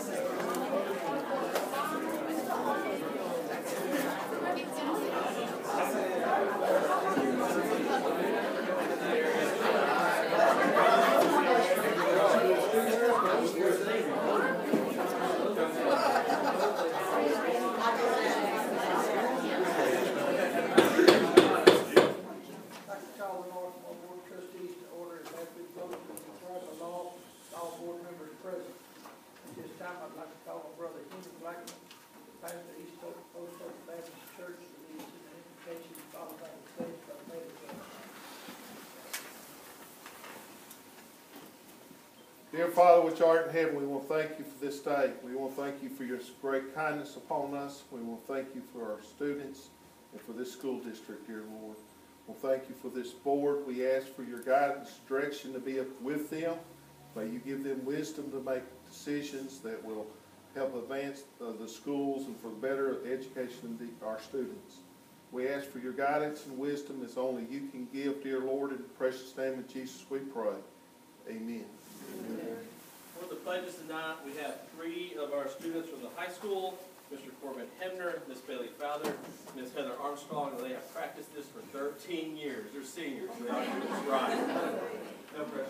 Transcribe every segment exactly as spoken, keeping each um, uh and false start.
Dear Father, which art in heaven, we want to thank you for this day. We want to thank you for your great kindness upon us. We want to thank you for our students and for this school district, dear Lord. We'll thank you for this board. We ask for your guidance, direction to be with them. May you give them wisdom to make decisions that will help advance uh, the schools and for the better education of the, our students. We ask for your guidance and wisdom as only you can give, dear Lord. In the precious name of Jesus we pray. Amen. Amen. For the pledges tonight, we have three of our students from the high school, Mister Corbin Hebner, Miss Bailey Fowler, Miss Heather Armstrong, and they have practiced this for thirteen years. They're seniors. They are doing this right. No pressure.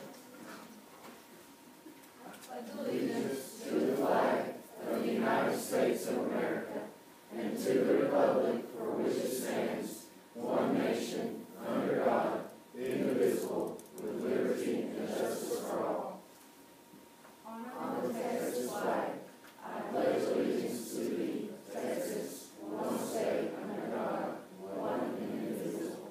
Allegiance to the flag of the United States of America and to the republic for which it stands, one nation, under God, indivisible, with liberty and justice for all. On the Texas flag, I pledge allegiance to thee, Texas, one state under God, one and indivisible.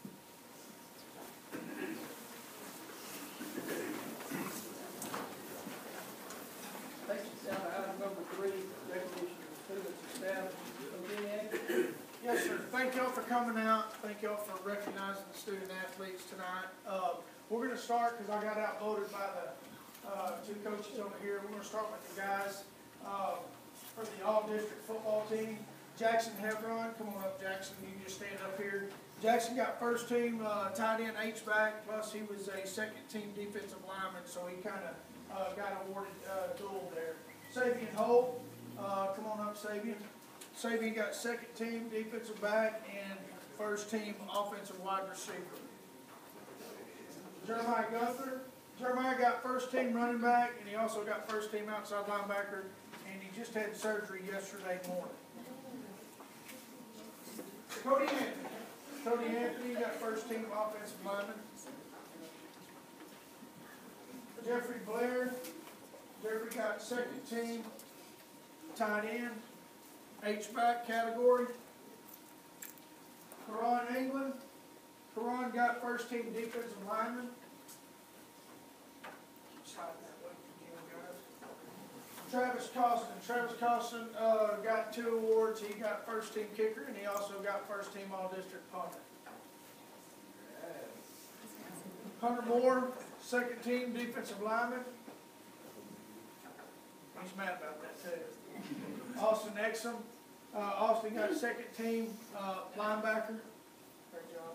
Thank you, Sal. Item number three, recognition of students and staff. Okay, Yes, sir. Thank y'all for coming out. Thank y'all for recognizing the student athletes tonight. Uh, we're going to start, because I got outvoted by the uh, two coaches over here. We're going to start with the guys uh, for the all-district football team. Jackson Hebron, come on up, Jackson. You can just stand up here. Jackson got first team uh, tight end H-back, plus he was a second team defensive lineman, so he kind of uh, got awarded uh, dual there. Sabian Holt, uh, come on up, Sabian. Sabian got second team defensive back and first team offensive wide receiver. Jeremiah Gunther, Jeremiah got first team running back, and he also got first team outside linebacker, and he just had surgery yesterday morning. Cody Anthony. Cody Anthony got first team offensive lineman. Jeffrey Blair. Jeffrey got second team tight end, H-back category. Karan England. Karan got first team defensive lineman. Just hide that way if you can, guys. Travis Costin. Travis Costin uh, got two awards. He got first team kicker, and he also got first team all-district punter. Hunter Moore, second team defensive lineman. He's mad about that too. Austin Exum. Uh, Austin got second team uh, linebacker. Great job.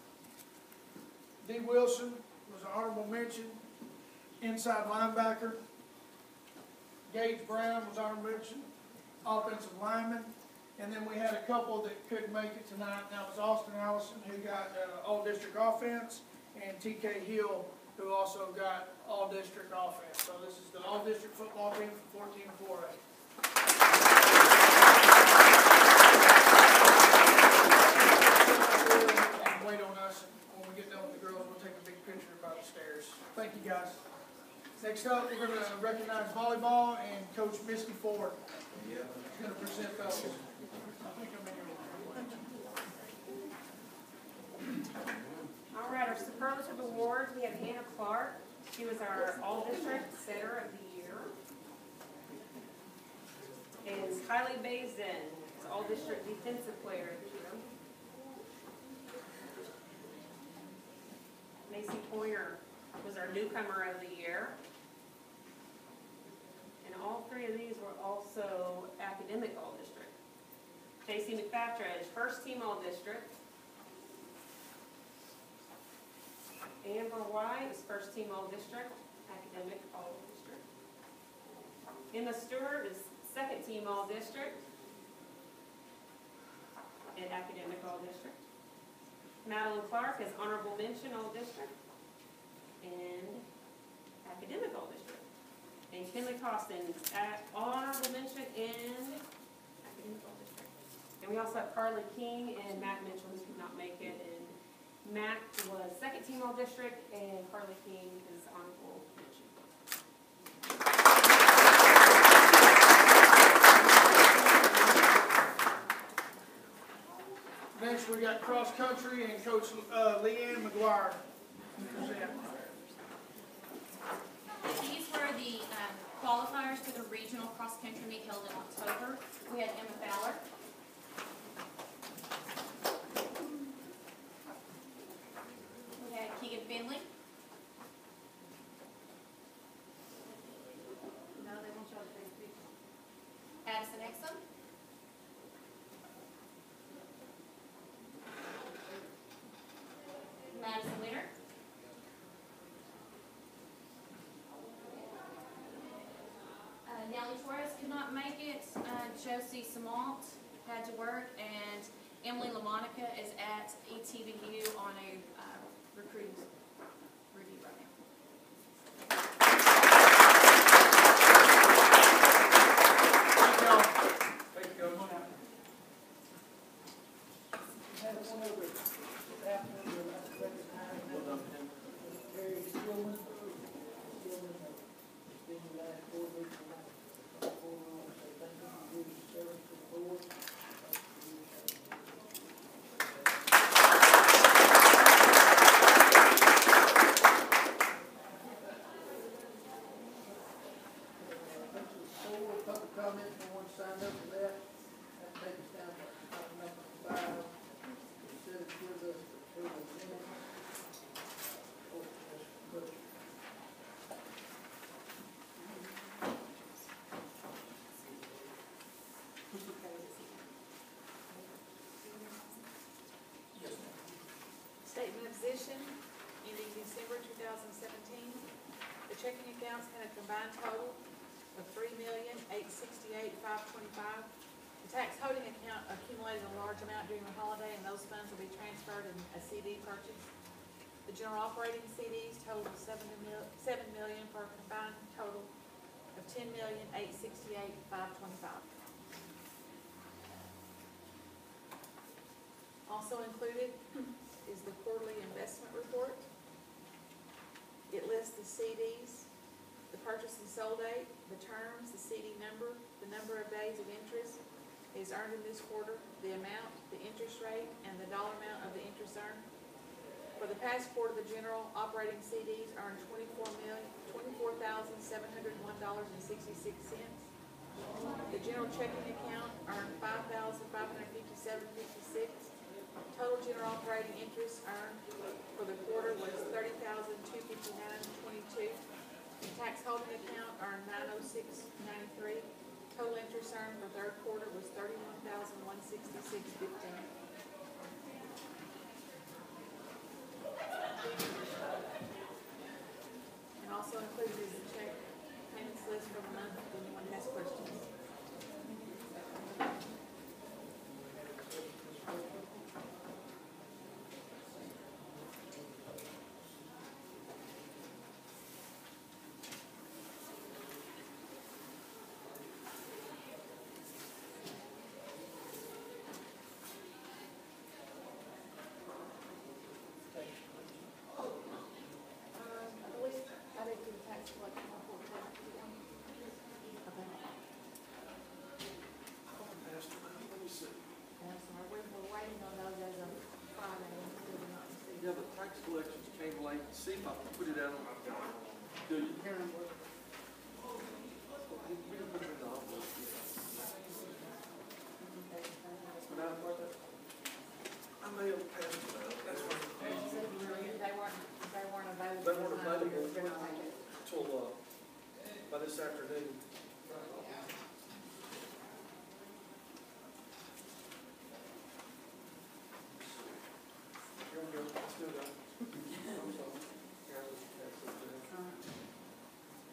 D. Wilson was an honorable mention, inside linebacker. Gage Brown was honorable mention, offensive lineman. And then we had a couple that couldn't make it tonight. And that was Austin Allison, who got uh, all-district offense, and T K Hill, who also got all-district offense. So this is the all-district football team from fourteen four A. Wait on us, and when we get done with the girls, we'll take a big picture by the stairs. Thank you, guys. Next up, we're going to recognize volleyball, and Coach Misty Ford is going to present those. I think I'm in here. All right, our superlative awards, we have Hannah Clark. She was our all-district setter of the year. And Kylie Bazin, all-district defensive player of the year. Macy Pointer was our newcomer of the year. And all three of these were also academic all-district. J C McFatridge, first team all-district. Amber White is first team all-district, academic all-district. Emma Stewart is second team all-district and academic all-district. Madeline Clark is honorable mention all-district and academic all-district. And Kinley Costin at honorable mention and academic all-district. And we also have Carly King and Matt Mitchell, who could not make it. And Matt was second team all-district and Carly King is honorable mention. Next, we got cross-country and Coach uh, Leanne McGuire. Present. These were the um, qualifiers for the regional cross-country meet held in October. We had Emma Fowler. We had Keegan Finley. No, they won't show the face picture. Addison Exum. Madison Leader. Uh, Nellie Torres could not make it. Uh, Josie Samant had to work, and Emily LaMonica is at E T V U on a uh, recruiting review right now. Thank y'all. Thank you, Coach. Have one over after the recognize Terry Stillman. Stillman has been the last four weeks of life. I want to say thank you for your service to the board. Thank you for your service. Four public comment, no one signed up for that. That takes us down to item number five. Consider with us for the minutes. Oh, Mister Butcher. Statement of position ending December two thousand seventeen. The checking accounts had a combined total of three million, eight sixty-eight, five twenty-five. The tax holding account accumulated a large amount during the holiday, and those funds will be transferred in a C D purchase. The general operating C Ds totaled seven million for a combined total of ten million, eight sixty-eight, five twenty-five. Also included is the quarterly investment report. It lists the C Ds, the purchase and sold date, the terms, the C D number, the number of days of interest is earned in this quarter, the amount, the interest rate, and the dollar amount of the interest earned. For the past quarter, the general operating C Ds earned twenty-four million, twenty-four thousand seven hundred one dollars and sixty-six cents. The general checking account earned five thousand five hundred fifty-seven dollars and fifty-six cents. Total general operating interest earned for the quarter was thirty thousand two hundred fifty-nine dollars and twenty-two cents. The tax holding account earned nine oh six ninety-three. Total interest earned for third quarter was thirty-one thousand one hundred sixty-six dollars and fifteen cents. And also included is the check payments list for the month if anyone has questions. Yeah, the tax collections came late. See if I can put it out on my calendar. Do you? We can put it in the envelope. But I, I may have passed it out. That's fine. They weren't, they weren't available. They weren't available until, uh, by this afternoon. Here we go. Let's do that. I'm sorry. Carolyn, pass it down.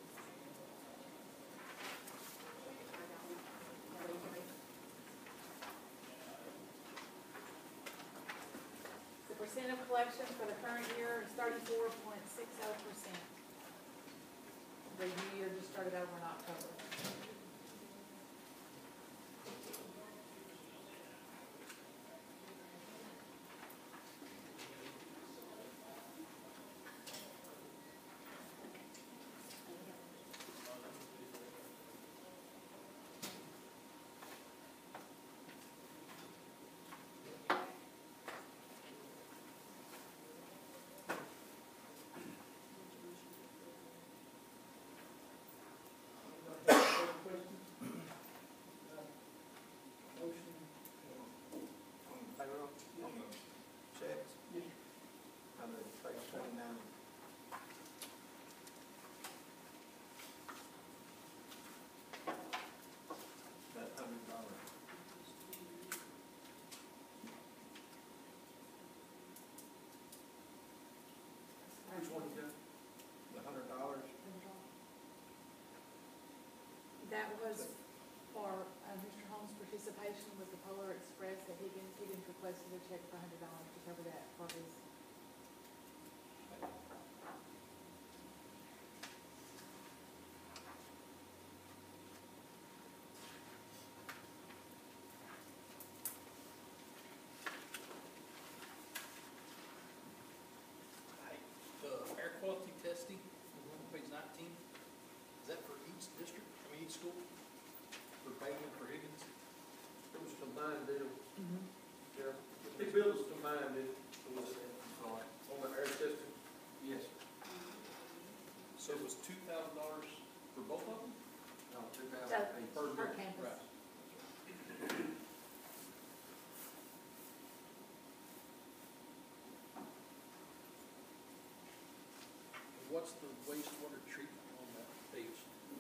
percent of collection for the current year is thirty-four point six oh percent. The new year just started over in October. Checks? I'm at page twenty-nine. That hundred dollar. Which one you got? The hundred dollars? That was for uh, Mister Holmes' participation with the Polar Express that Higgins, Higgins requested a check for a hundred dollars to cover that for his. Hey, the air quality testing, on page nineteen, is that for each district, I mean, each school? For Bailey, for Higgins? It was combined deal. Yeah, the bill was combined, it was, Sorry. on the air testing. Yes. So it was two thousand dollars for both of them? No, two So, thousand eight. per campus. Right. What's the wastewater treatment on that page?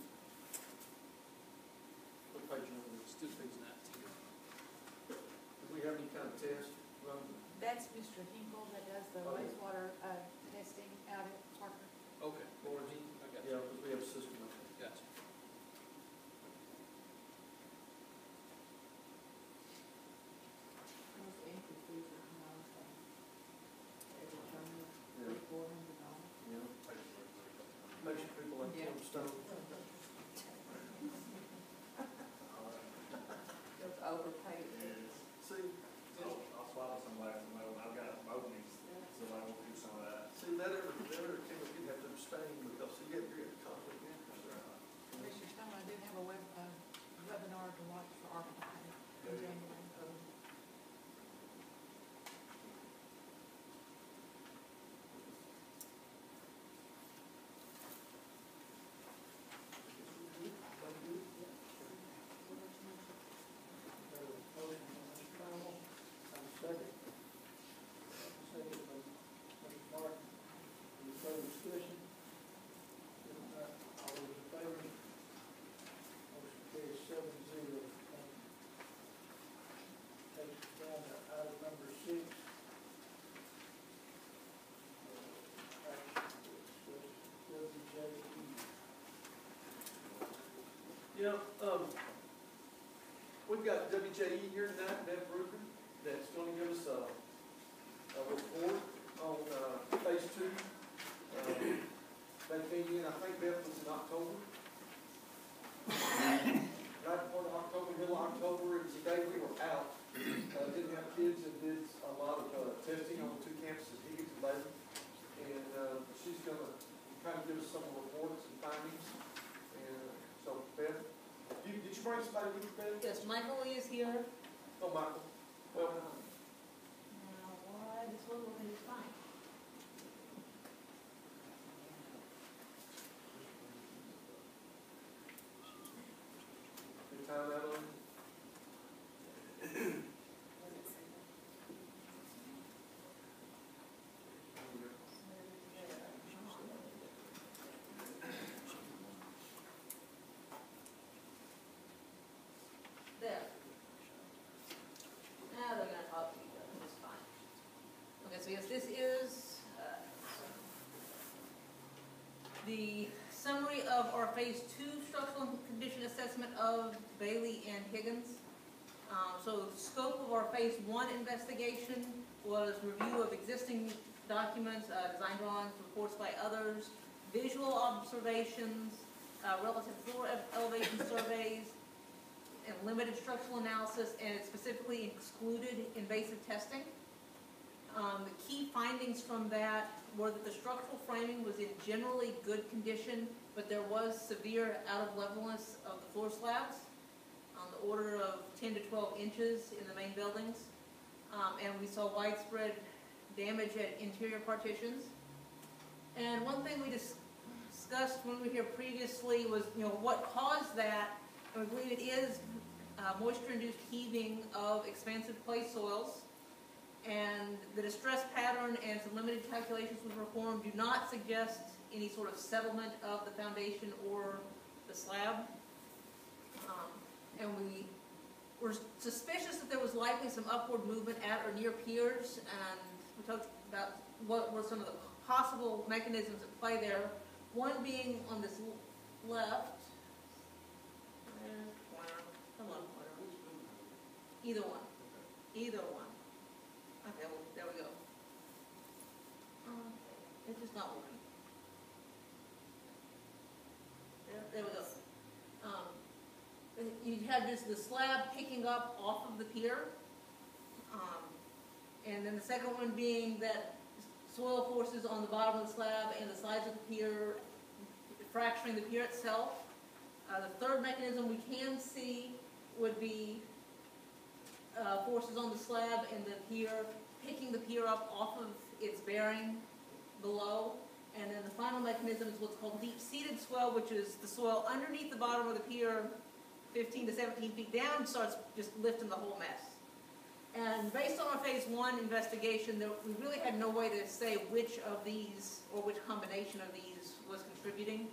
What page number is It's still page nineteen. Do we have any kind of test run? That's Mister Hinkle that does the Oh, yeah. wastewater, uh, testing out at Parker. Okay, Lauren, he, I got yeah, you. because we have a system of it. Gotcha. Those entry fees are not, uh, every term is Yeah. four hundred dollars. Yeah. Makes you people like Yeah. Tim Stone. Those overpaid fees. See, I'll swallow some last mold, I've got openings, so I will do some of that. see, that ever, that ever came up, you'd have to abstain because you get, you get conflict of interest. Mister Stone, I did have a web, uh, webinar to watch for ARPA in January. Second. Second by Mister Martin. Any further discussion? If not, all those in favor? Motion carries seven zero. Takes us down to item number six. Uh, action to discuss W J E. Yeah, um, we've got W J E here tonight, Bev Ruger, that's gonna give us a, a report on, uh, phase two. Uh, They came in, I think Beth was in October. Right before October, middle of October, it was the day we were out. Uh, didn't have kids and did a lot of, uh, testing on two campuses, Higgins and Bailey. And, uh, she's gonna kind of give us some reports and findings. And, uh, so Beth, you, did you bring somebody with you, Beth? Yes, Michael is here. Oh, Michael. Well, Now, why this one will be fine. any time out on? There. Now they're gonna talk to each other, it's fine. Okay, so yes, this is, uh, the summary of our phase two structural condition assessment of Bailey and Higgins. Um, so the scope of our phase one investigation was review of existing documents, uh, design drawings, reports by others, visual observations, uh, relative floor ele- elevation surveys, and limited structural analysis, and it specifically excluded invasive testing. Um, the key findings from that were that the structural framing was in generally good condition, but there was severe out of levelness of the floor slabs on the order of ten to twelve inches in the main buildings. Um, and we saw widespread damage at interior partitions. And one thing we dis- discussed when we were here previously was, you know, what caused that, and we believe it is uh, moisture-induced heaving of expansive clay soils. And the distress pattern and some limited calculations we performed do not suggest any sort of settlement of the foundation or the slab. Um, and we were suspicious that there was likely some upward movement at or near piers, and we talked about what were some of the possible mechanisms at play there. One being on this l- left. Come on, either one. Either one. Okay, well, there we go. Um, it's just not working. There, there we go. Um, you had just the slab picking up off of the pier. Um, and then the second one being that soil forces on the bottom of the slab and the sides of the pier fracturing the pier itself. Uh, the third mechanism we can see would be uh, forces on the slab and the pier picking the pier up off of its bearing below. And then the final mechanism is what's called deep-seated swell, which is the soil underneath the bottom of the pier, fifteen to seventeen feet down, starts just lifting the whole mess. And based on our phase one investigation, there, we really had no way to say which of these, or which combination of these was contributing.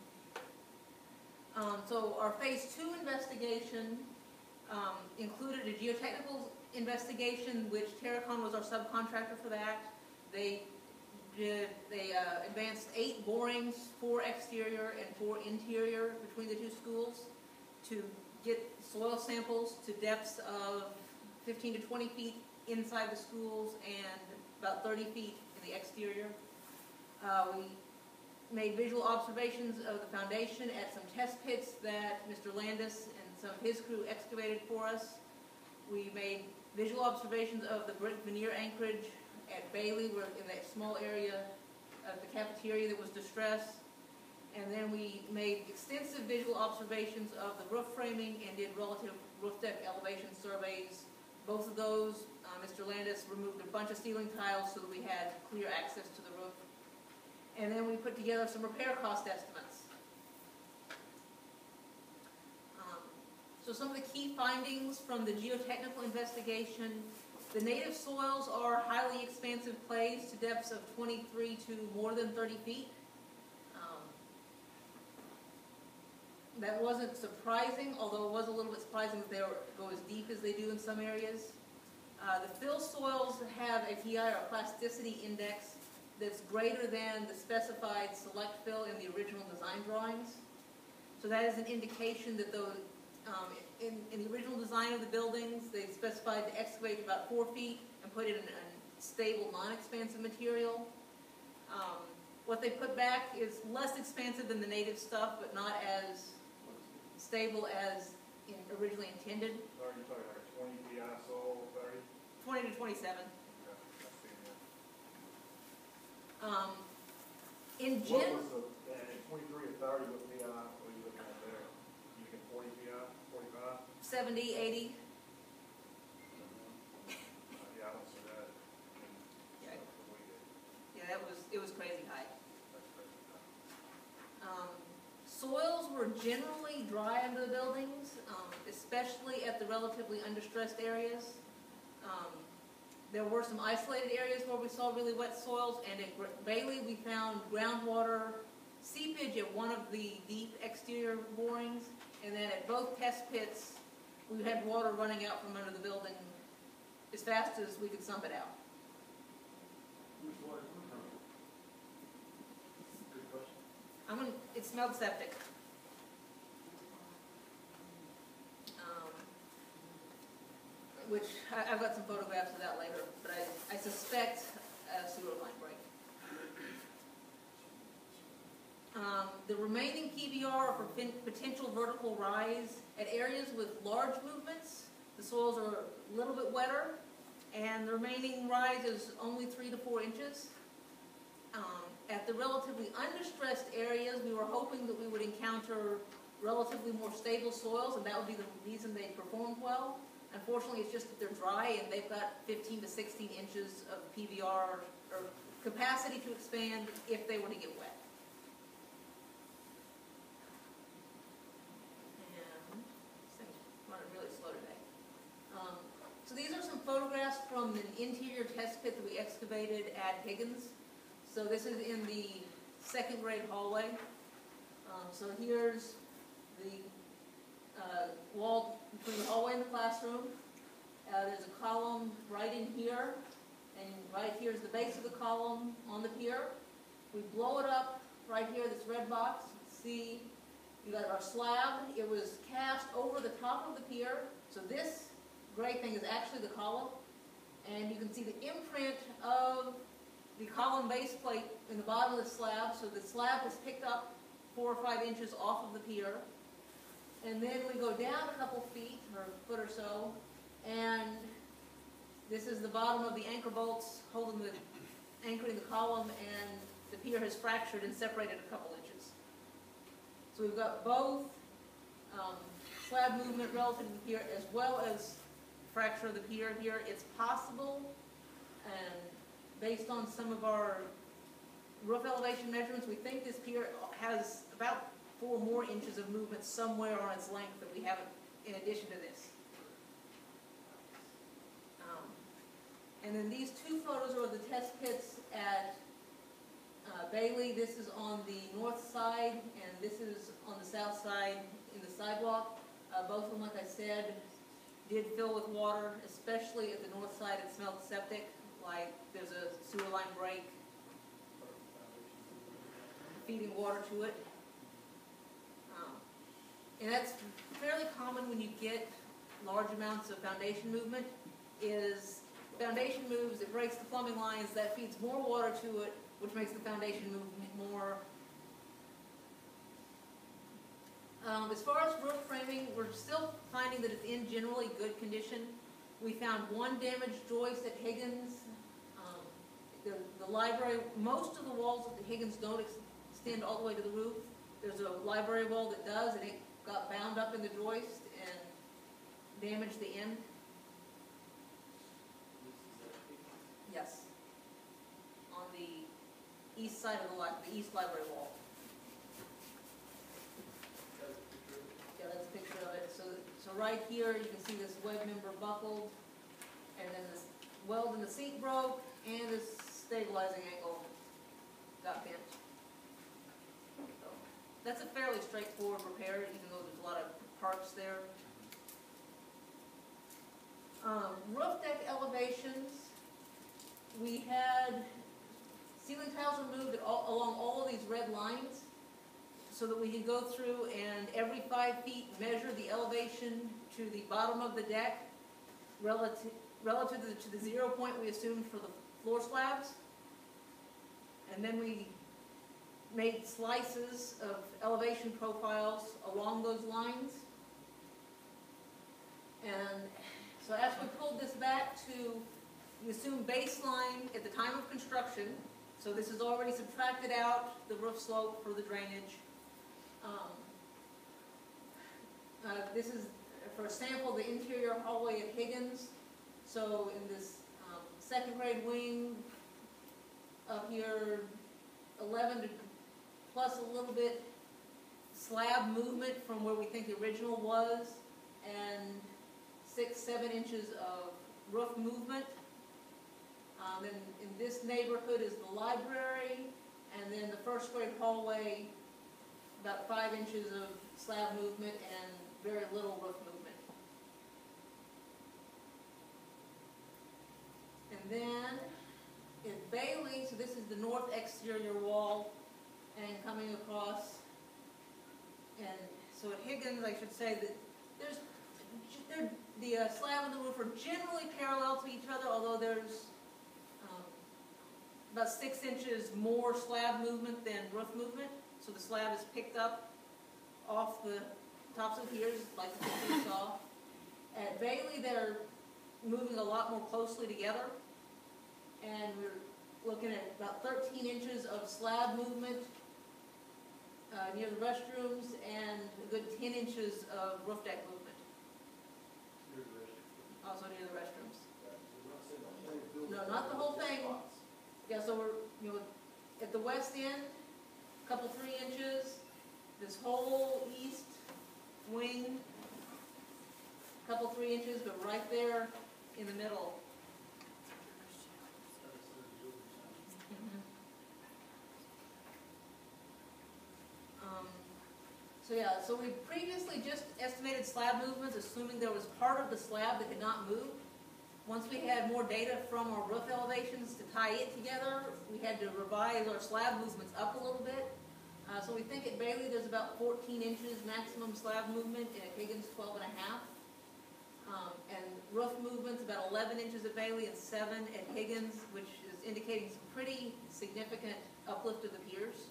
Um, so our phase two investigation um, included a geotechnical investigation, which Terracon was our subcontractor for that. They did, they uh, advanced eight borings, four exterior and four interior between the two schools to get soil samples to depths of fifteen to twenty feet inside the schools and about thirty feet in the exterior. Uh, we made visual observations of the foundation at some test pits that Mister Landis and some of his crew excavated for us. We made visual observations of the brick veneer anchorage at Bailey, where in that small area of the cafeteria that was distressed. And then we made extensive visual observations of the roof framing and did relative roof deck elevation surveys. Both of those, uh, Mister Landis removed a bunch of ceiling tiles so that we had clear access to the roof. And then we put together some repair cost estimates. Um, so some of the key findings from the geotechnical investigation: the native soils are highly expansive clays to depths of twenty-three to more than thirty feet. Um, that wasn't surprising, although it was a little bit surprising that they were, go as deep as they do in some areas. Uh, the fill soils have a P I, or plasticity index, that's greater than the specified select fill in the original design drawings. So that is an indication that those, um, in, in the original design of the buildings, they specified to excavate about four feet and put it in a stable, non-expansive material. Um, what they put back is less expansive than the native stuff, but not as stable as in originally intended. Are you talking like twenty P I soil, thirty? twenty to twenty-seven. Yeah, I see that. Um, in What gen, was the, uh, twenty-three and thirty, what P I, what are you looking at there? You looking forty P I, forty-five? seventy, eighty. Uh, Yeah, I don't see that. in Yeah. stuff that we did. Yeah, that was, it was crazy high. That's crazy. Um, soils were generally dry under the buildings, um, especially at the relatively understressed areas. Um, there were some isolated areas where we saw really wet soils, and at Gr- Bailey we found groundwater seepage at one of the deep exterior borings, and then at both test pits we had water running out from under the building as fast as we could sump it out. Good question. I'm gonna, it smelled septic. Um, which I, I've got some photographs of that later, but I, I suspect a sewer line break. Um, the remaining P V R are for fin- potential vertical rise at areas with large movements. The soils are a little bit wetter, and the remaining rise is only three to four inches. Um, at the relatively undistressed areas, we were hoping that we would encounter relatively more stable soils, and that would be the reason they performed well. Unfortunately, it's just that they're dry, and they've got fifteen to sixteen inches of P V R, or capacity to expand if they were to get wet. And this thing's running really slow today. Um, so these are some photographs from an interior test pit that we excavated at Higgins. So this is in the second grade hallway. Um, so here's the uh, wall between the hallway and the classroom. Uh, there's a column right in here, and right here is the base of the column on the pier. We blow it up right here, this red box. See, you got our slab. It was cast over the top of the pier. So this gray thing is actually the column, and you can see the imprint of the column base plate in the bottom of the slab. So the slab is picked up four or five inches off of the pier. And then we go down a couple feet, or a foot or so, and this is the bottom of the anchor bolts holding the, anchoring the column, and the pier has fractured and separated a couple inches. So we've got both um, slab movement relative to the pier as well as fracture of the pier here. It's possible, and based on some of our roof elevation measurements, we think this pier has about four more inches of movement somewhere on its length that we haven't, in addition to this. Um, and then these two photos are of the test pits at uh, Bailey. This is on the north side, and this is on the south side in the sidewalk. Uh, both of them, like I said, did fill with water, especially at the north side. It smelled septic, like there's a sewer line break feeding water to it. Um, and that's fairly common when you get large amounts of foundation movement, is foundation moves, it breaks the plumbing lines, that feeds more water to it, which makes the foundation move more. Um, as far as roof framing, we're still finding that it's in generally good condition. We found one damaged joist at Higgins. Um, the, the library, most of the walls at the Higgins don't ex extend all the way to the roof. There's a library wall that does, and it got bound up in the joist and damaged the end. Yes. On the east side of the, li the east library wall. Yeah, that's a picture of it. So, so right here, you can see this web member buckled, and then this weld in the seat broke, and this stabilizing angle got bent. So that's a fairly straightforward repair, even though there's a lot of parts there. Um, roof deck elevations. We had ceiling tiles removed at all, along all of these red lines, so that we can go through and every five feet measure the elevation to the bottom of the deck relative, relative to the, to the zero point we assumed for the floor slabs. And then we made slices of elevation profiles along those lines. And so as we pulled this back to, we assume baseline at the time of construction. So this is already subtracted out the roof slope for the drainage. Um, uh, this is for a sample the interior hallway at Higgins. So in this um, second grade wing up here, eleven to plus a little bit slab movement from where we think the original was, and six, seven inches of roof movement. Um, and in this neighborhood is the library, and then the first grade hallway, about five inches of slab movement and very little roof movement. And then at Bailey, so this is the north exterior wall, and coming across, and so at Higgins, I should say that there's they're, the uh, slab and the roof are generally parallel to each other, although there's um, about six inches more slab movement than roof movement. So the slab is picked up off the tops of piers, like the picture you saw. At Bailey, they're moving a lot more closely together, and we're looking at about thirteen inches of slab movement uh, near the restrooms, and a good ten inches of roof deck movement, also near the restrooms. No, not the whole thing. Yeah, so we're, you know, at the west end, a couple three inches, this whole east wing, a couple three inches, but right there in the middle. Mhm. Um, So yeah, so we previously just estimated slab movements, assuming there was part of the slab that could not move. Once we had more data from our roof elevations to tie it together, we had to revise our slab movements up a little bit. Uh, so we think at Bailey there's about fourteen inches maximum slab movement, and at Higgins twelve and a half. Um, and roof movement's about eleven inches at Bailey and seven at Higgins, which is indicating some pretty significant uplift of the piers.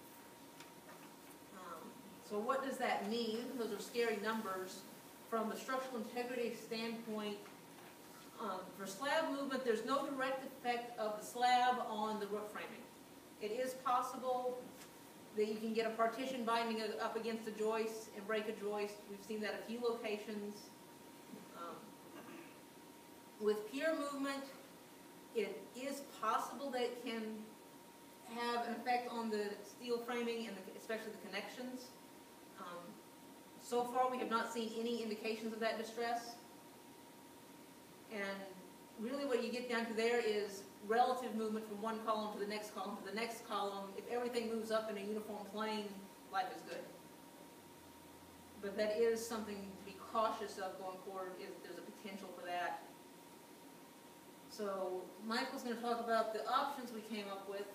Um, so what does that mean? Those are scary numbers. From a structural integrity standpoint, um, for slab movement, there's no direct effect of the slab on the roof framing. It is possible that you can get a partition binding up against a joist and break a joist. We've seen that at a few locations. Um, with pier movement, it is possible that it can have an effect on the steel framing and the, especially the connections. Um, so far, we have not seen any indications of that distress. And really what you get down to there is relative movement from one column to the next column to the next column. If everything moves up in a uniform plane, life is good. But that is something to be cautious of going forward, if there's a potential for that. So Michael's going to talk about the options we came up with.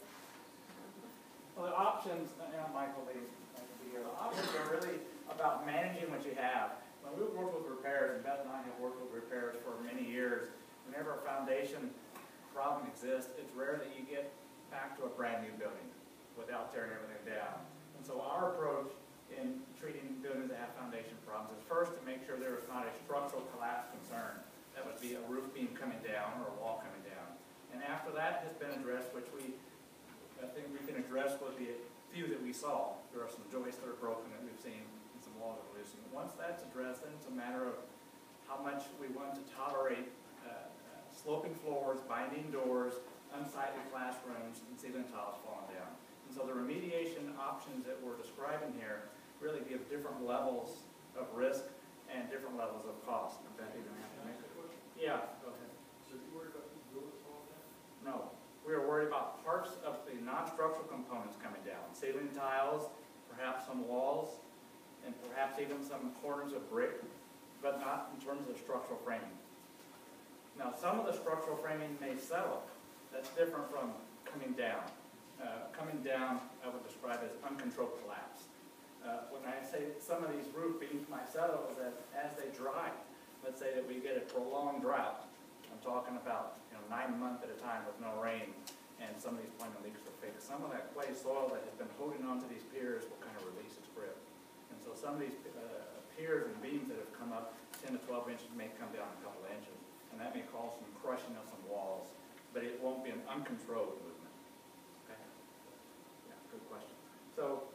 Well, the options, you know, Michael, the, the options are really about managing what you have. When we work with repairs, and Beth and I have worked with repairs for many years, whenever a foundation problem exists, it's rare that you get back to a brand new building without tearing everything down. And so our approach in treating buildings that have foundation problems is first to make sure there is not a structural collapse concern. That would be a roof beam coming down or a wall coming down. And after that has been addressed, which we, I think we can address with the few that we saw. There are some joists that are broken that we've seen and some walls that are loosened. Once that's addressed, then it's a matter of how much we want to tolerate uh, sloping floors, binding doors, unsightly classrooms, and ceiling tiles falling down. And so the remediation options that we're describing here really give different levels of risk and different levels of cost. And Beth, you're going to have to make it. Yeah, go ahead. So you worried about these buildings falling down? No. We are worried about parts of the non-structural components coming down. Ceiling tiles, perhaps some walls, and perhaps even some corners of brick, but not in terms of structural framing. Now, some of the structural framing may settle. That's different from coming down. Uh, coming down, I would describe as uncontrolled collapse. Uh, when I say some of these roof beams might settle, is that as they dry, let's say that we get a prolonged drought. I'm talking about, you know, nine months at a time with no rain, and some of these plumbing leaks are fixed. Some of that clay soil that has been holding onto these piers will kind of release its grip. And so some of these uh, piers and beams that have come up ten to twelve inches may come down a couple of inches. And that may cause some crushing of some walls, but it won't be an uncontrolled movement. Okay? Yeah, good question. So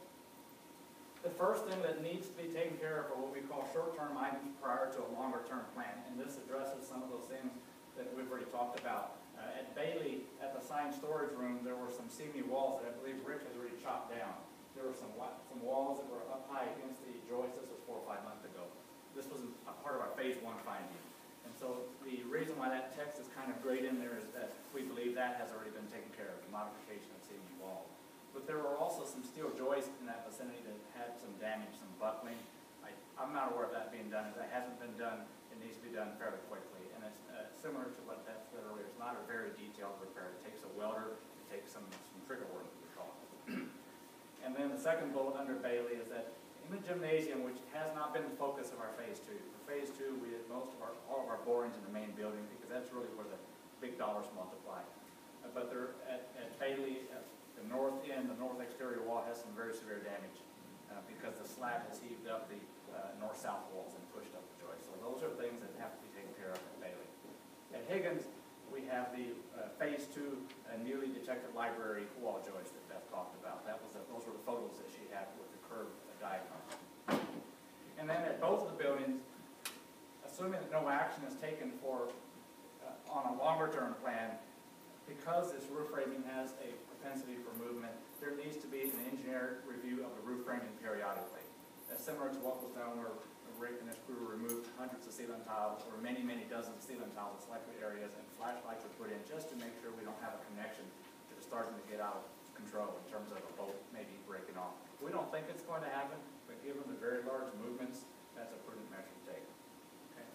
the first thing that needs to be taken care of are what we call short-term items prior to a longer-term plan. And this addresses some of those things that we've already talked about. Uh, at Bailey, at the sign storage room, there were some seamy walls that I believe Rick has already chopped down. There were some, some walls that were up high against the joist. This was four or five months ago. This was a part of our phase one finding. And so the reason why that text is kind of grayed in there is that we believe that has already been taken care of, the modification of seamy wall. But there were also some steel joists in that vicinity that had some damage, some buckling. I, I'm not aware of that being done. If that hasn't been done, it needs to be done fairly quickly. And it's uh, similar to what Beth said earlier. It's not a very detailed repair. It takes a welder. It takes some, some trigger work, we call it. And then the second bullet under Bailey is that in the gymnasium, which has not been the focus of our phase two. For phase two, we most of our, all of our borings in the main building, because that's really where the big dollars multiply. Uh, But they're at, at Bailey, at the north end, the north exterior wall has some very severe damage, uh, because the slab has heaved up the, uh, north-south walls and pushed up the joist. So those are things that have to be taken care of at Bailey. At Higgins, we have the, uh, phase two, uh, newly detected library wall joist that Beth talked about. That was, the- those were the photos that she had with the curved diagram. And then at both of the buildings, assuming that no action is taken for, uh, on a longer term plan, because this roof framing has a propensity for movement, there needs to be an engineer review of the roof framing periodically. That's similar to what was done where Rick and his crew removed hundreds of ceiling tiles, or many, many dozens of ceiling tiles in selected areas, and flashlights were put in just to make sure we don't have a connection that is starting to get out of control in terms of a bolt maybe breaking off. We don't think it's going to happen, but given the very large movements, that's a prudent measure to take. Okay.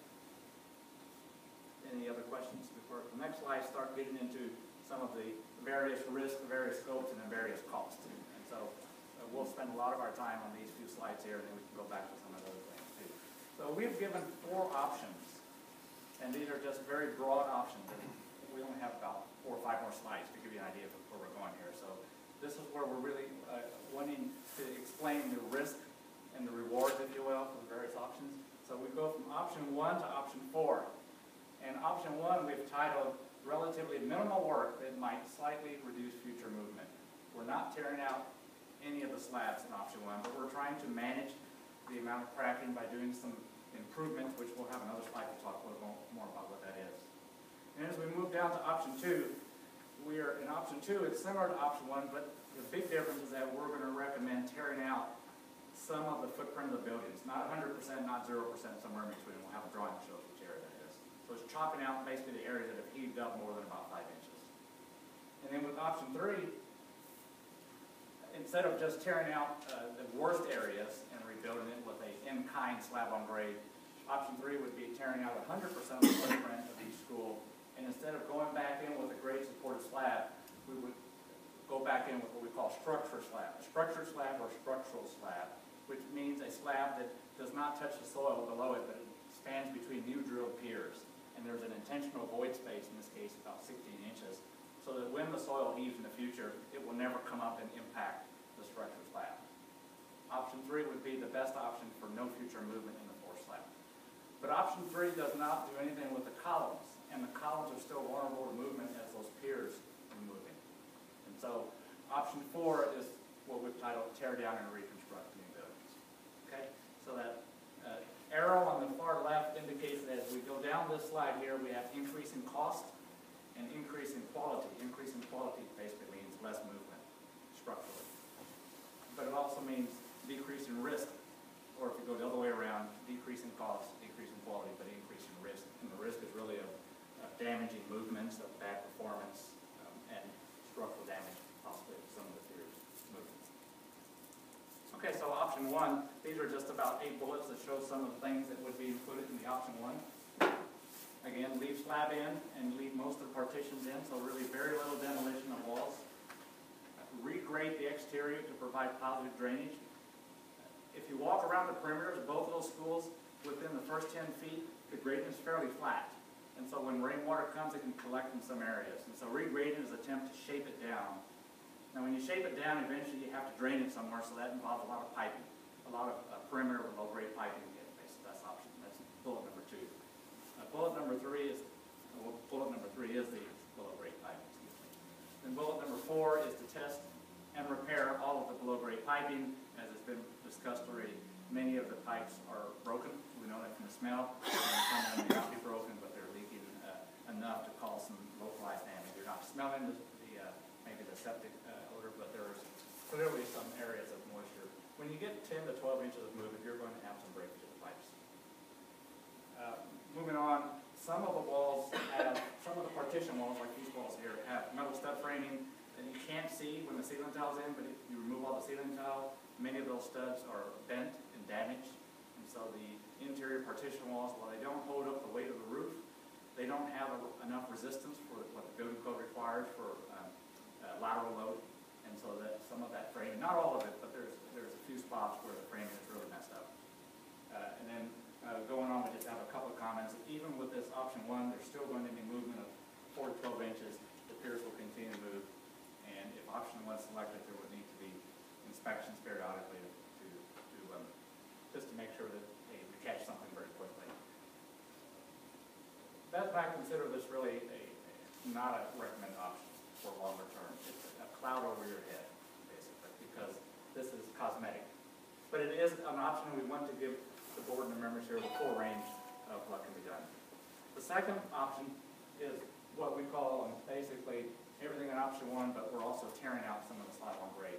Any other questions before the next slide start getting into some of the various risks, the various scopes, and the various costs. And so uh, we'll spend a lot of our time on these few slides here, and then we can go back to some of the other things too. So we've given four options, and these are just very broad options. And we only have about four or five more slides to give you an idea of where we're going here. So this is where we're really uh, wanting to explain the risk and the rewards, if you will, for the various options. So we go from option one to option four. And option one we've titled relatively minimal work that might slightly reduce future movement. We're not tearing out any of the slabs in option one, but we're trying to manage the amount of cracking by doing some improvements, which we'll have another slide to talk a little more about what that is. And as we move down to option two, we are in option two, it's similar to option one, but the big difference is that we're going to recommend tearing out some of the footprint of the buildings, not one hundred percent, not zero percent, somewhere in between. We'll have a drawing that shows which area that is. So it's chopping out basically the areas that have heaved up more than about five inches. And then with option three, instead of just tearing out uh, the worst areas and rebuilding it with a in-kind slab on grade, option three would be tearing out one hundred percent of the footprint of each school. And instead of going back in with a grade supported slab, we would go back in with what we call structure slab. A structure slab or structural slab, which means a slab that does not touch the soil below it, but it spans between new drilled piers. And there's an intentional void space, in this case about sixteen inches, so that when the soil heaves in the future, it will never come up and impact the structure slab. Option three would be the best option for no future movement in the forced slab. But option three does not do anything with the columns, and the columns are still vulnerable to movement as those piers are moving. And so option four is what we've titled tear down and reconstruct new buildings. Okay, so that uh, arrow on the far left indicates that as we go down this slide here, we have increase in cost and increase in quality. Increase in quality basically means less movement structurally. But it also means decrease in risk, or if you go the other way around, decrease in cost, decrease in quality, but increase in risk. And the risk is really of, of damaging movements, of bad performance, um, and structural damage, possibly some of the piers movements. Okay, so option one, these are just about eight bullets that show some of the things that would be included in the option one. Again, leave slab in and leave most of the partitions in, so really very little demolition of walls. Regrade the exterior to provide positive drainage. If you walk around the perimeters of both of those schools, within the first ten feet, the grading is fairly flat. And so when rainwater comes, it can collect in some areas. And so regrading is an attempt to shape it down. Now when you shape it down, eventually you have to drain it somewhere, so that involves a lot of piping, a lot of uh, perimeter with low-grade piping to get it. So that's option, that's bullet number two. Uh, bullet number three is, well, bullet number three is the below-grade piping, excuse me. Then bullet number four is to test and repair all of the below-grade piping. As has been discussed already, many of the pipes are broken. We know that from the smell. And some of them may not be broken, but they're leaking uh, enough to cause some localized damage. You're not smelling the, the uh, maybe the septic uh, odor, but there's clearly some areas of moisture. When you get ten to twelve inches of movement, you're going to have some breakage of the pipes. Uh, moving on, some of the walls have, some of the partition walls, like these walls here, have metal stud framing that you can't see when the ceiling tile's in, but if you remove all the ceiling tile, many of those studs are bent and damaged. And so the interior partition walls, while they don't hold up the weight of the roof, they don't have a, enough resistance for what the building code requires for um, uh, lateral load. And so that some of that framing, not all of it, but there's, there's a few spots where the framing is really messed up. Uh, and then uh, going on with just have a couple of comments. Even with this option one, there's still going to be movement of four to twelve inches. The piers will continue to move. And if option one is selected, there would need to be inspections periodically to, to um, just to make sure that, hey, we catch something very quickly. Beth and I consider this really a, a not a recommended option for longer term. It's a cloud over your head, basically, because this is cosmetic. But it is an option, and we want to give the board and the members here the full range of what can be done. The second option is what we call basically everything in option one, but we're also tearing out some of the slab on grade.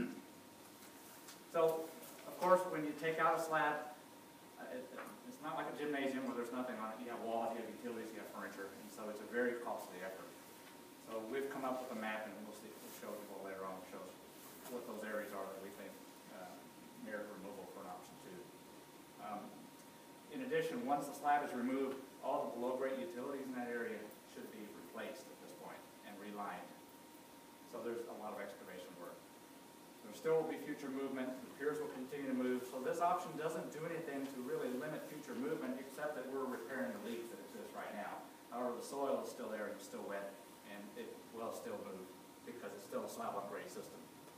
So, of course, when you take out a slab, uh, it, it's not like a gymnasium where there's nothing on it. You have walls, you have utilities, you have furniture, and so it's a very costly effort. So we've come up with a map, and we'll see, we'll show you a little later on, shows what those areas are that we think uh, merit removal for an option two. Um, in addition, once the slab is removed, all the below-grade utilities in that area should be replaced at this point and relined. So there's a lot of excavation work. There still will be future movement. The piers will continue to move. So this option doesn't do anything to really limit future movement, except that we're repairing the leaks that exist right now. However, the soil is still there and it's still wet, and it will still move because it's still a slab on grade system.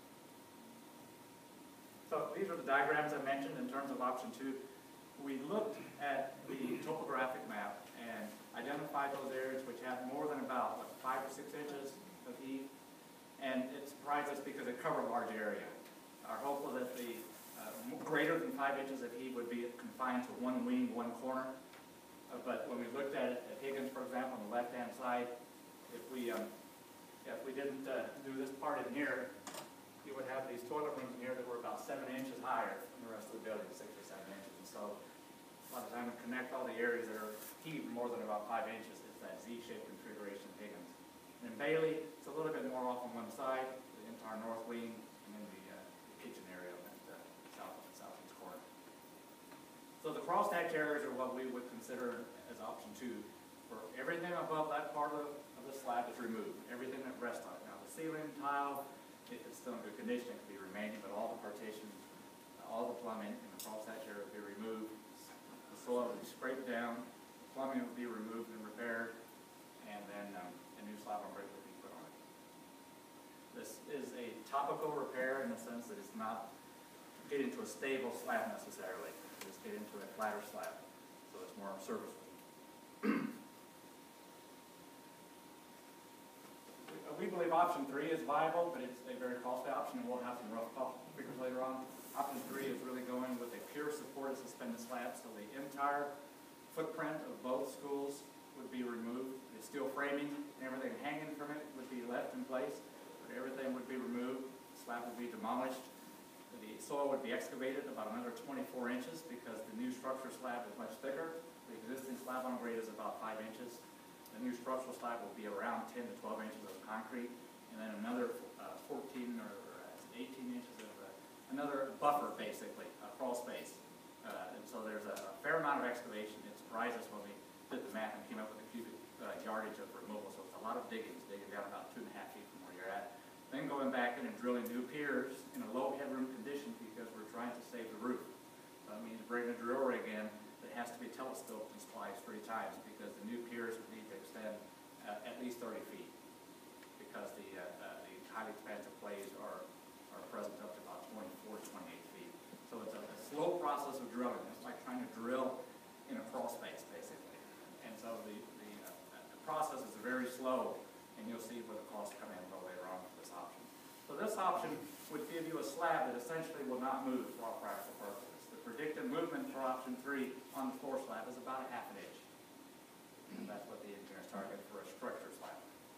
So these are the diagrams I mentioned in terms of option two. We looked at the topographic map and identified those areas which have more than about what, five or six inches of heave. And it surprised us because it covered a large area. Our hope was that the uh, greater than five inches of heave would be confined to one wing, one corner. Uh, but when we looked at it at Higgins, for example, on the left-hand side, if we um, if we didn't uh, do this part in here, you would have these toilet rooms in here that were about seven inches higher than the rest of the building, six or seven inches. And so by the time we connect all the areas that are heaved more than about five inches, it's that Z-shaped configuration of Higgins. And in Bailey, it's a little bit more off on one side, the entire north wing, and then the, uh, the kitchen area on that uh, south, southeast corner. So the crosshatch areas are what we would consider as option two. For everything above that part of, of the slab is removed, everything that rests on it. Now the ceiling, tile, if it's still in good condition, it can be remaining, but all the partitions, all the plumbing in the crosshatch area would be removed. The soil would be scraped down, the plumbing would be removed and repaired, and then um, a new slab on grade would be put on it. This is a topical repair in the sense that it's not getting to a stable slab necessarily. It's getting to a flatter slab, so it's more serviceable. We believe option three is viable, but it's a very costly option, and we'll have some rough cost figures later on. Option three is really going with a pure supported suspended slab, so the entire footprint of both schools would be removed. The steel framing and everything hanging from it would be left in place, but everything would be removed. The slab would be demolished. The soil would be excavated about another twenty-four inches because the new structure slab is much thicker. The existing slab on grade is about five inches. The new structural slab will be around ten to twelve inches of concrete, and then another uh, fourteen or eighteen inches of uh, another buffer, basically, a crawl space. Uh, and so there's a, a fair amount of excavation. It surprised us when we did the math and came up with the cubic uh, yardage of removal. So it's a lot of digging, digging down about two and a half feet from where you're at. Then going back in and drilling new piers in a low headroom condition because we're trying to save the roof. So that means bringing a drill rig in that has to be telescoped and spliced three times because the new piers would need to extend uh, at least thirty feet because the, uh, uh, the highly expansive plays are, are present up to about twenty-four to twenty-eight feet. So it's a, a slow process of drilling. It's like trying to drill in a crawl space, basically. And so the, the, uh, the process is very slow, and you'll see where the costs come in a little later on for this option. So this option would give you a slab that essentially will not move for all practical purposes. The predicted movement for option three on the floor slab is about a half an inch. And that's what the engineers target for a structure slab.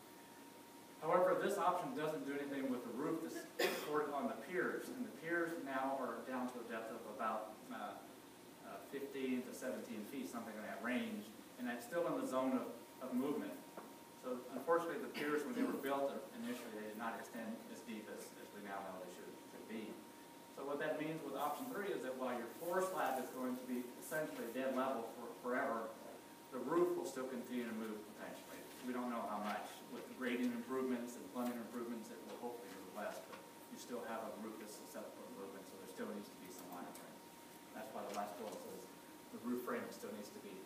However, this option doesn't do anything with the roof that's supported on the piers, and the piers now are down to a depth of about uh, uh, fifteen to seventeen feet, something in that range, and that's still in the zone of, of movement. So unfortunately, the piers, when they were built initially, they did not extend as deep as, as we now know they should, should be. So what that means with option three is that while your floor slab is going to be essentially dead level for forever, the roof will still continue to move potentially. We don't know how much. With the grading improvements and plumbing improvements, it will hopefully move less, but you still have a roof that's susceptible to movement, so there still needs to be some monitoring. That's why the last bullet says the roof frame still needs to be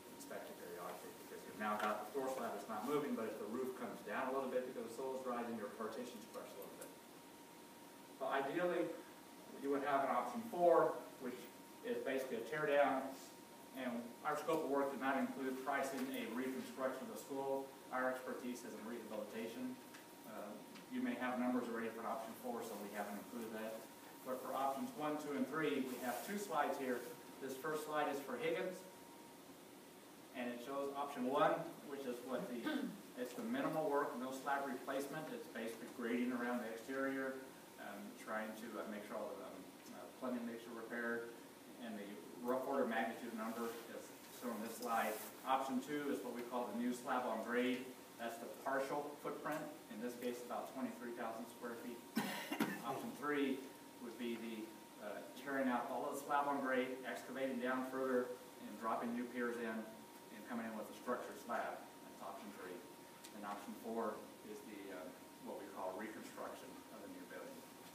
You've now got the floor slab that's not moving, but if the roof comes down a little bit because the soil is rising, your partitions crush a little bit. So ideally, you would have an option four, which is basically a tear down, and our scope of work did not include pricing a reconstruction of the school. Our expertise is in rehabilitation. Uh, You may have numbers already for option four, so we haven't included that. But for options one, two, and three, we have two slides here. This first slide is for Higgins, and it shows option one, which is what the, it's the minimal work, no slab replacement. It's basically grading around the exterior, um, trying to uh, make sure all the um, uh, plumbing leaks are repaired, and the rough order magnitude number is shown on this slide. Option two is what we call the new slab on grade. That's the partial footprint, in this case about twenty-three thousand square feet. Option three would be the uh, tearing out all of the slab on grade, excavating down further, and dropping new piers in, and coming in with a structured slab. That's option three. And option four is the uh, what we call reconstruction of the new building.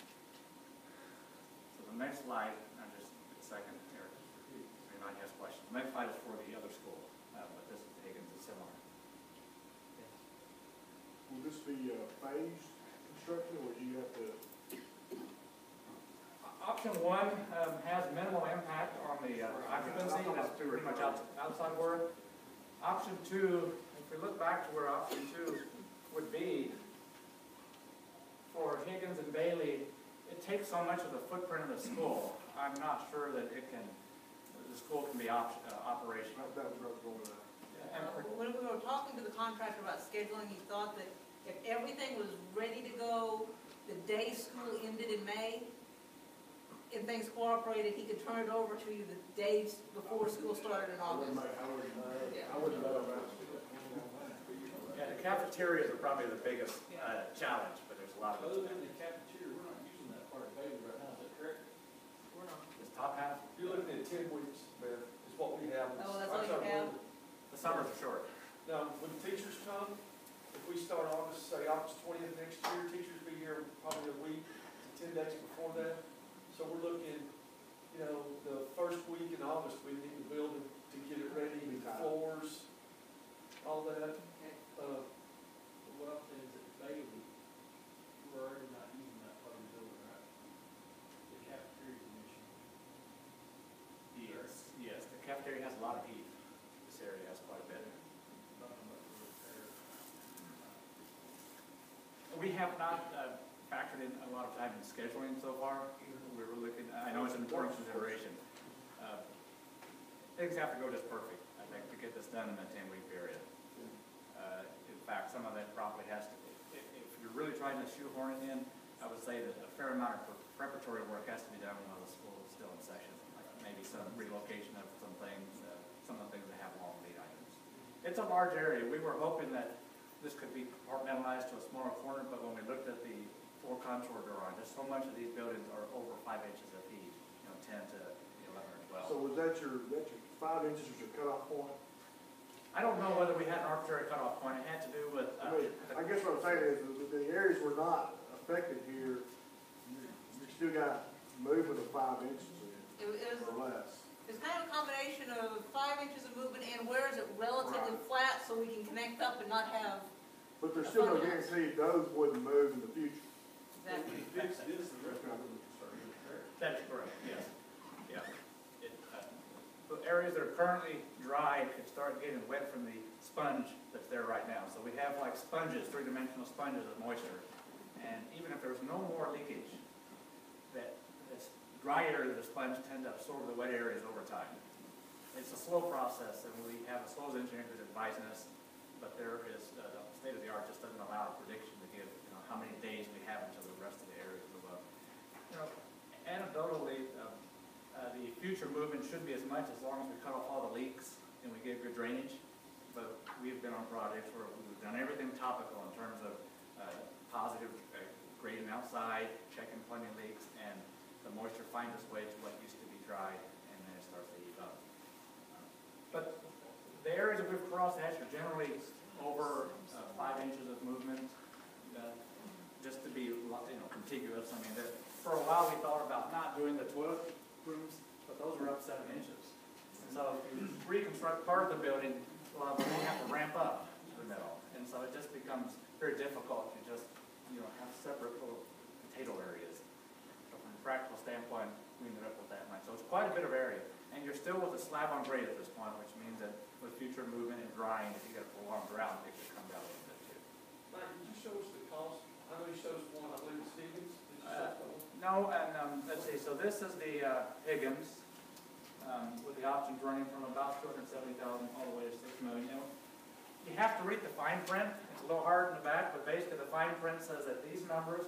So the next slide, I'm just a second here, anybody has questions. The next slide is for the other school, uh, but this is Higgins, it's similar. Will this be uh, phased construction, or do you have to? Option one um, has minimal impact on the uh, occupancy, that's pretty much out, outside work. Option two, if we look back to where option two would be, for Higgins and Bailey, it takes so much of the footprint of the school. I'm not sure that it can, the school can be op uh, operational. That was where I was going with that. And Uh, When we were talking to the contractor about scheduling, he thought that if everything was ready to go, the day school ended in May, and things cooperated, he could turn it over to you the days before school started in I wouldn't, August. make- I wouldn't, Yeah. I wouldn't know about it. yeah, the cafeterias are probably the biggest uh, challenge, but there's a lot of Other it. than the cafeteria, we're not using that part of Bailey right now, is that correct? We're not. This top half, You're looking at ten weeks, Beth, is what we have. Oh, that's all you have? the summers are short. Now, when teachers come, if we start August, say August twentieth next year, teachers be here probably a week to ten days before that. So we're looking, you know, the first week in August, we need the building to get it ready, the floors, all that. Uh, What I'm saying is that Bailey, we're already not using that part of the building, right? The cafeteria commission. Yes, yes, the cafeteria has a lot of heat. This area has quite a bit. Nothing but the repair. We have not uh, factored in a lot of time in scheduling so far. We were looking, I know it's an important consideration. Uh, Things have to go just perfect, I think, to get this done in a ten-week period. Uh, In fact, some of that probably has to, if, if you're really trying to shoehorn it in, I would say that a fair amount of preparatory work has to be done while the school is still in session. Like maybe some relocation of some things, uh, some of the things that have long lead items. It's a large area. We were hoping that this could be compartmentalized to a smaller corner, but when we looked at the floor contour drawing, just so much of these buildings are over five inches of heat, you know, ten to eleven or twelve. So was that your, that your five inches was your cutoff point? I don't know whether we had an arbitrary cutoff point. It had to do with, I uh, mean, I guess what I'm saying is, that the areas we're not affected here, you you still got movement of five inches It was, it was, or less. it's kind of a combination of five inches of movement and where is it relatively flat so we can connect up and not have, But there's still no guarantee those wouldn't move in the future. exactly. This is the rest of the concern repair. that is correct, yes. Yeah. It, uh, The areas that are currently dry could start getting wet from the sponge that's there right now. So we have like sponges, three-dimensional sponges of moisture. And even if there's no more leakage, that this dry area of the sponge tend to absorb the wet areas over time. It's a slow process, and we have a soils engineer who's advising us, but there is, uh, the state of the art just doesn't allow a prediction to give, you know, how many days we have until the rest of the areas move up. You know, anecdotally, um, uh, the future movement should be as much as long as we cut off all the leaks and we get good drainage. But we've been on projects where we've done everything topical in terms of uh, positive uh, grading outside, checking plumbing leaks, and the moisture finds its way to what used to be dry, and then it starts to heat up. Uh, But the areas that we've crossed hatched are generally over uh, five inches of movement, uh, just to be, you know, contiguous. I mean, that, for a while we thought about not doing the toilet rooms, but those are up seven inches. And so if you reconstruct part of the building, Well, then you have to ramp up to the middle, and so it just becomes very difficult to just, you know, have separate little potato areas. So from a practical standpoint, we ended up with that much. So it's quite a bit of area, and you're still with a slab on grade at this point, which means that with future movement and drying, if you get a prolonged drought, it could come down a little bit too. Mike, did you show us the cost? I know you showed us one, I believe, it's Stevens. Did you show us that one? No, and um, let's see, so this is the uh, Higgins, um, with the options running from about two hundred seventy thousand all the way to six million. And you have to read the fine print. It's a little hard in the back, but basically the fine print says that these numbers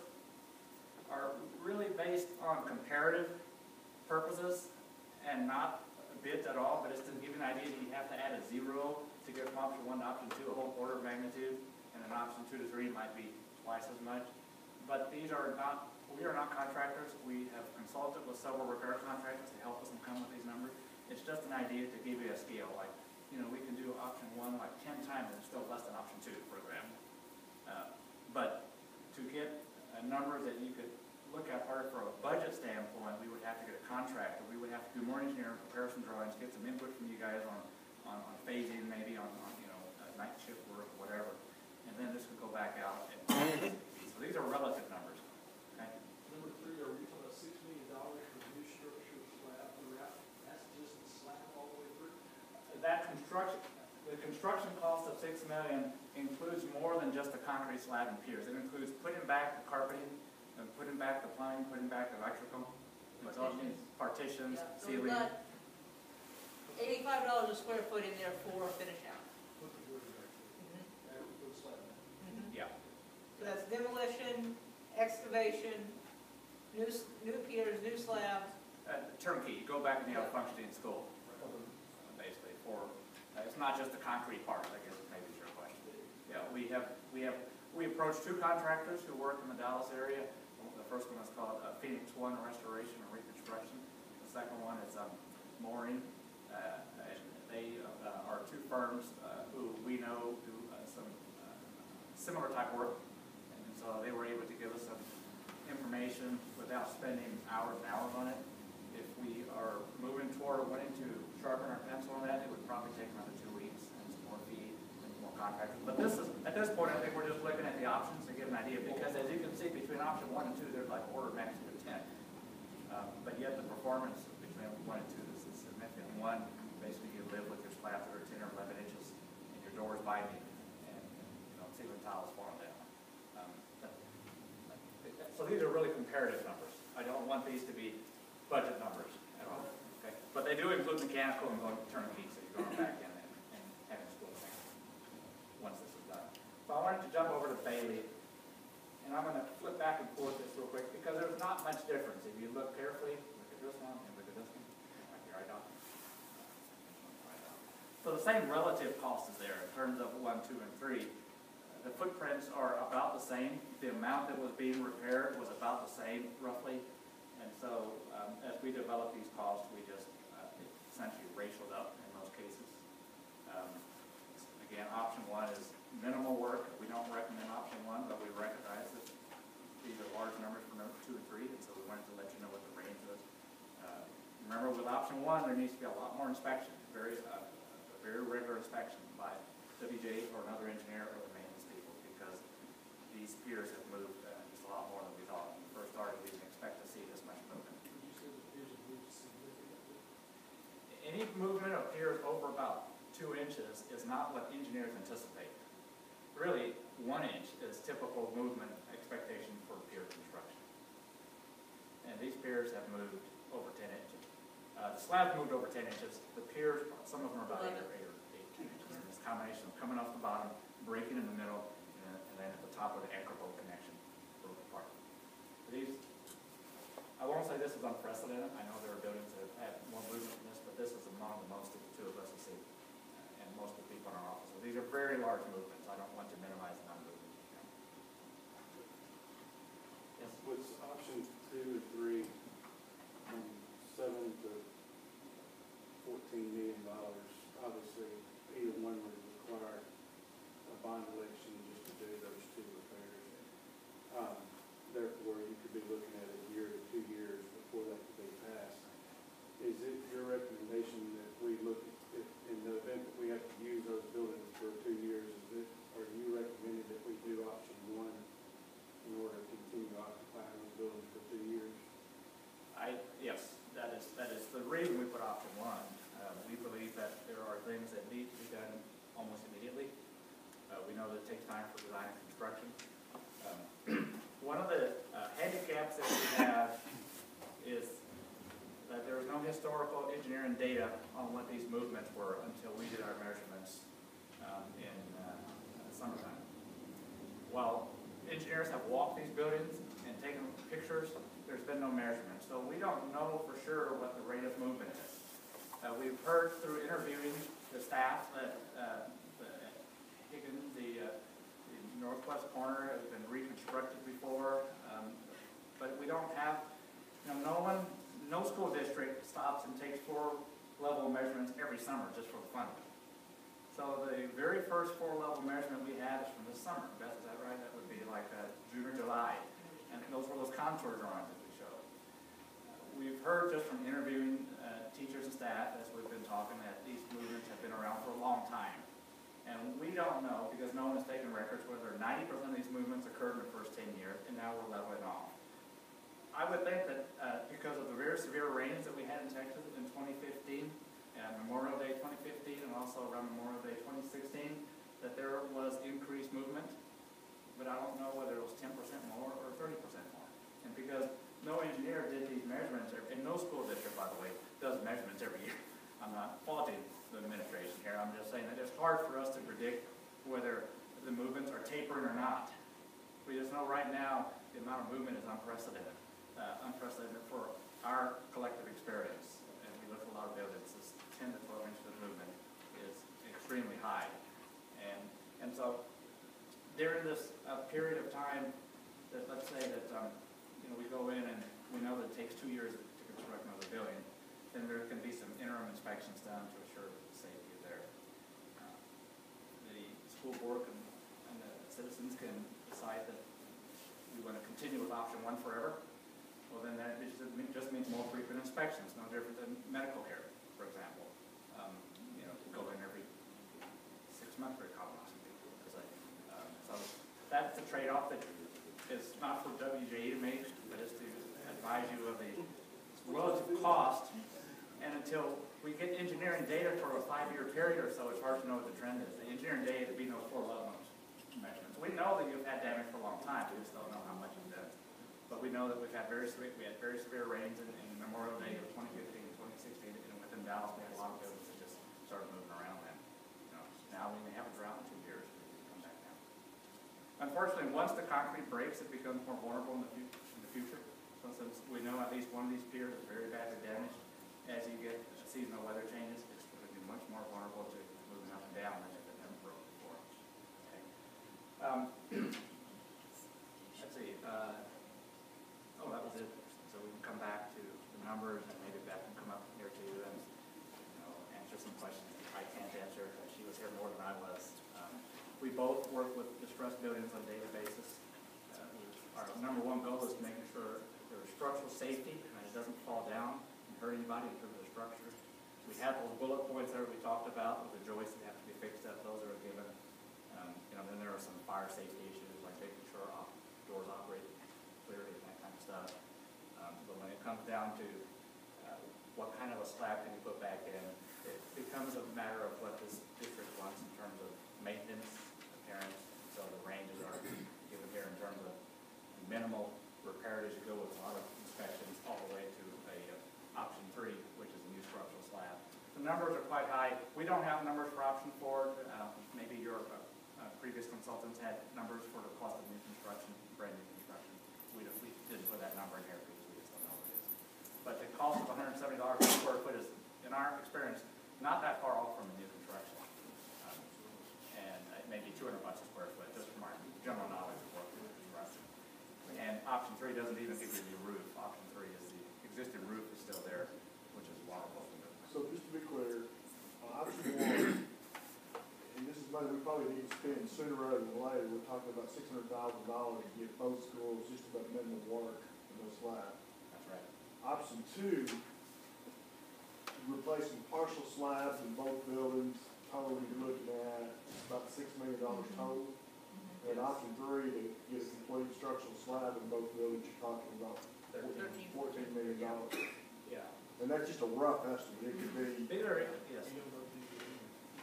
are really based on comparative purposes and not bids at all, but it's to give you an idea that you have to add a zero to get from option one to option two, a whole order of magnitude, and then option two to three might be twice as much. But these are not, we are not contractors. We have consulted with several repair contractors to help us and come with these numbers. It's just an idea to give you a scale, like, you know, we can do option one like ten times and it's still less than option two, for example. Uh, but to get a number that you could look at part for a budget standpoint, we would have to get a contractor. We would have to do more engineering comparison drawings, get some input from you guys on, on, on phasing, maybe on, on, you know, uh, night shift work, whatever. And then this would go back out. And, so these are relative numbers. Okay? Number three, are we talking about six million dollars for new structure slab throughout? That's just the slab all the way through? That construction, the construction cost of six million includes more than just the concrete slab and piers. It includes putting back the carpeting, and putting back the plumbing, putting back the electrical, Partitions. partitions, Yeah, so ceiling. we've got eighty-five dollars a square foot in there for finish out. Put the wood back there. Mhm. And put the slab back. Mhm. Yeah. So that's demolition, excavation, new, s- new piers, new slabs. Uh, turnkey, you go back and you have functioning school, basically, for, uh, it's not just the concrete part, I guess maybe is your question. Yeah, we have, we have, we approached two contractors who work in the Dallas area. The first one is called uh, Phoenix One Restoration and Reconstruction. The second one is um, Mooring. Uh, and they uh, are two firms uh, who we know do uh, some uh, similar type work. And so they were able to give us some information without spending hours and hours on it. If we are moving toward wanting to sharpen our pencil on that, it would probably take another two weeks and some more feet and more contractors. But this is, at this point, I think we're just looking at the options to get an idea, because as you can see, between option one and two, there's like order of magnitude of ten. Um, but yet the performance between one and two is is significant. One, basically you live with your slabs that are ten or eleven inches and your doors binding and, and you know, ceiling tiles falling down. Um, but, so these are really comparative numbers. I don't want these to be budget numbers at all. Okay? But they do include mechanical and going turnkey, so you're going back in and, and having school things once this is done. So I wanted to jump over to Bailey, and I'm going to flip back and forth this real quick because there's not much difference. If you look carefully, look at this one and look at this one. Right here, I don't. So the same relative cost is there in terms of one, two, and three. The footprints are about the same. The amount that was being repaired was about the same, roughly. And so um, as we develop these costs, we just uh, essentially ratioed up in most cases. Um, again, option one is minimal work. We don't recommend option one, but we recognize that these are large numbers for number two and three, and so we wanted to let you know what the range is. Uh, remember, with option one, there needs to be a lot more inspection, very, uh, a very regular inspection by W J or another engineer or the maintenance people, because these piers have moved uh, just a lot more than we thought when we first started. We didn't expect to see this much movement. Would you say the piers have moved significantly? Any movement of piers over about two inches is not what engineers anticipate. Really, one inch is typical movement expectation for pier construction. And these piers have moved over ten inches. Uh, the slabs moved over ten inches. The piers, some of them are about eight or eight or eight, ten inches. And this combination of coming off the bottom, breaking in the middle, and, and then at the top of the anchor bolt connection broke apart. These, I won't say this is unprecedented. I know there are buildings that have had more movement than this, but this is among the most that the two of us have seen, uh, and most of the people in our office. So these are very large movements. I don't want to minimize the non-movement. Yes. With option two and three, from seven to fourteen million dollars, obviously either one would require a bond election just to do those two repairs. Um, therefore, you could be looking at a year to two years before that could be passed. Is it your recommendation that we look at, if, in the event that we have to use those building things that need to be done almost immediately. Uh, we know that it takes time for design and construction. Um, one of the uh, handicaps that we have is that there is no historical engineering data on what these movements were until we did our measurements um, in uh, summertime. While engineers have walked these buildings and taken pictures, there's been no measurement. So we don't know for sure what the rate of movement is. Uh, we've heard through interviewing the staff that uh, the Higgins, the, uh, the northwest corner has been reconstructed before, um, but we don't have, you know, no one, no school district stops and takes floor level measurements every summer just for the fun of it. So the very first floor level measurement we had is from this summer. Beth, is that right? That would be like uh, June or July. And those were those contour drawings that we showed. Uh, we've heard just from interviewing uh, teachers and staff as we've been talking that these movements have been around for a long time. And we don't know, because no one has taken records, whether ninety percent of these movements occurred in the first ten years, and now we're leveling off. I would think that uh, because of the very severe rains that we had in Texas in twenty fifteen, and Memorial Day twenty fifteen, and also around Memorial Day twenty sixteen, that there was increased movement. But I don't know whether it was ten percent more or thirty percent more. And because no engineer did these measurements, and no school district, by the way, does measurements every year. I'm not faulting the administration here. I'm just saying that it's hard for us to predict whether the movements are tapering or not. We just know right now the amount of movement is unprecedented. Uh, unprecedented for our collective experience. And we look at a lot of buildings, this ten to twelve inches of movement is extremely high. And, and so during this uh, period of time that, let's say that, um, you know, we go in and we know that it takes two years to construct another building, then there can be some interim inspections done to assure that the safety is there. Uh, the school board can, and the citizens can decide that we want to continue with option one forever. Well, then that just means more frequent inspections, no different than medical care, for example. Um, you know, go in every six months for a colonoscopy. Um, so that's the trade-off that is not for W J E to make, but is to advise you of the relative cost. And until we get engineering data for a five-year period or so, it's hard to know what the trend is. The engineering data would be no four level measurements. We know that you've had damage for a long time. We just don't know how much you've done. But we know that we've had very severe, we had very severe rains in, in Memorial Day of twenty fifteen, twenty sixteen, and within Dallas we had a lot of buildings that just started moving around then. You know, now we may have a drought in two years, we can come back down. Unfortunately, once the concrete breaks, it becomes more vulnerable in the, fu in the future. So since we know at least one of these piers is very badly damaged, as you get seasonal weather changes, it's going to be much more vulnerable to moving up and down than if it never broke before. Okay. Um, let's see. Uh, Oh, that was it. So we can come back to the numbers, and maybe Beth can come up here too and, you know, answer some questions I can't answer. She was here more than I was. Um, we both work with distressed buildings on a daily basis. Uh, our number one goal is making sure there's structural safety and it doesn't fall down and hurt anybody in terms of the structure. We have those bullet points there we talked about with the joists that have to be fixed up. Those are given. Um, you know, then there are some fire safety issues like making sure op doors operate clearly. Stuff. Um, but when it comes down to uh, what kind of a slab can you put back in, it becomes a matter of what this district wants in terms of maintenance, appearance. So the ranges are given here in terms of minimal repair as you go with a lot of inspections all the way to a uh, option three, which is a new structural slab. The numbers are quite high. We don't have numbers for option four. Uh, maybe your uh, uh, previous consultants had numbers for the cost of new construction, brand new construction. We, don't, we didn't put that number in here because we just don't know what it is. But the cost of one hundred seventy dollars per square foot is, in our experience, not that far off from the new construction. Um, and it may be two hundred bucks a square foot, just from our general knowledge of what new construction. And option three doesn't even give you the roof. Option three is the existing roof is still there, which is waterproof. So just to be clear, on option one, and this is money we probably need to spend sooner rather than later, we're talking about six hundred thousand dollars to get both schools just about minimum work in those slabs. That's right. Option two, replacing partial slabs in both buildings, total you're looking at about six million dollars total. And option three, to get a complete structural slab in both buildings, you're talking about fourteen million dollars. Yeah. And that's just a rough estimate. It could be, Bigger, yes.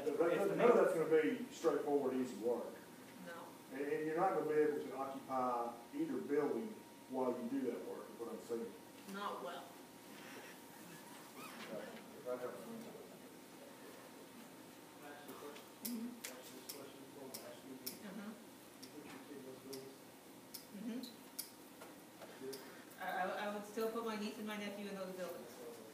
But that- none of that's gonna be straightforward, easy work. No. And, and you're not gonna be able to occupy either building while you do that work, is what I'm saying. Not well. Right up front. Mhm. Ask this question before I ask you again. Mhm. You put your kid in those buildings? Mhm. I, I, I would still put my niece and my nephew in those buildings.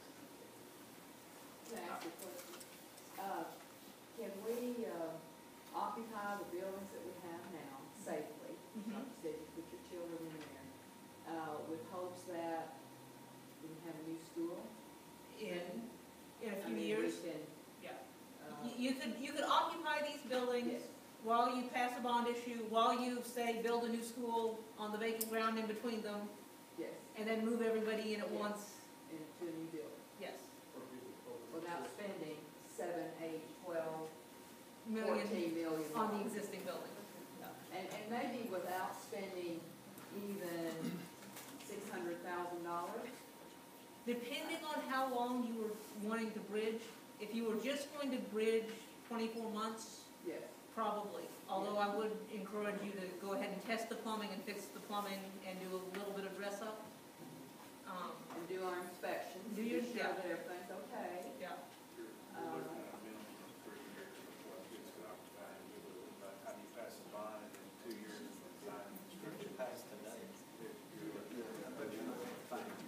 Can I ask you a question? Uh, can we, uh, occupy the buildings that we have now safely? Mhm. Like you said, you put your children in there, uh, with hopes that we can have a new school? In, in a I few mean, years, we can, yeah. uh, You, you could, you could occupy these buildings yes, while you pass a bond issue, while you say build a new school on the vacant ground in between them, yes, and then move everybody in at Yes. once, into a new building, yes. without spending seven, eight, twelve, Million fourteen million on the dollars. existing building. Yeah. And, and maybe without spending even six hundred thousand dollars. Depending on how long you were wanting to bridge, if you were just going to bridge twenty-four months, Yes. probably. Although I would encourage you to go ahead and test the plumbing and fix the plumbing and do a little bit of dress up. Um, And do our inspections, Do be your- sure yeah. that everything's okay. yeah. You're looking at a minimum of three years before kids can occupy and do it, but how do you pass a bond and in two years and sign construction? Pass today. But you're not gonna find you.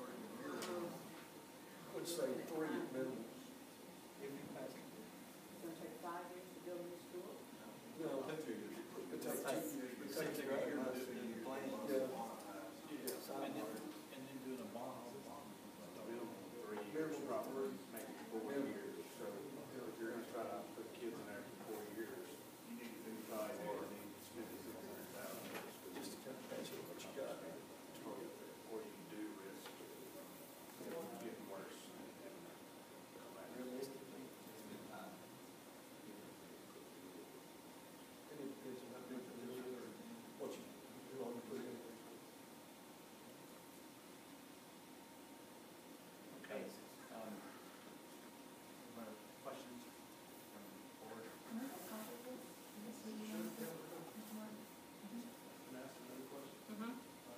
I would say three at minimum. If you pass it. It's gonna take five years to build a new school. No, Take two years. it takes two years. It Same takes thing two right here, years. but in the plan. Yeah. And then, and then doing a bond. Minimum three years, probably, maybe four years, so if you're gonna try to put kids in there for four years, you need to do five, or need to spend six hundred thousand dollars. Just to kind of patch up what you got. Or you do risk getting worse and, and come back. Realistically, it's been time. And it depends on how big the building is or what you, you want to put in there. Okay, um, other questions from the board? Can I ask another question? Mhm.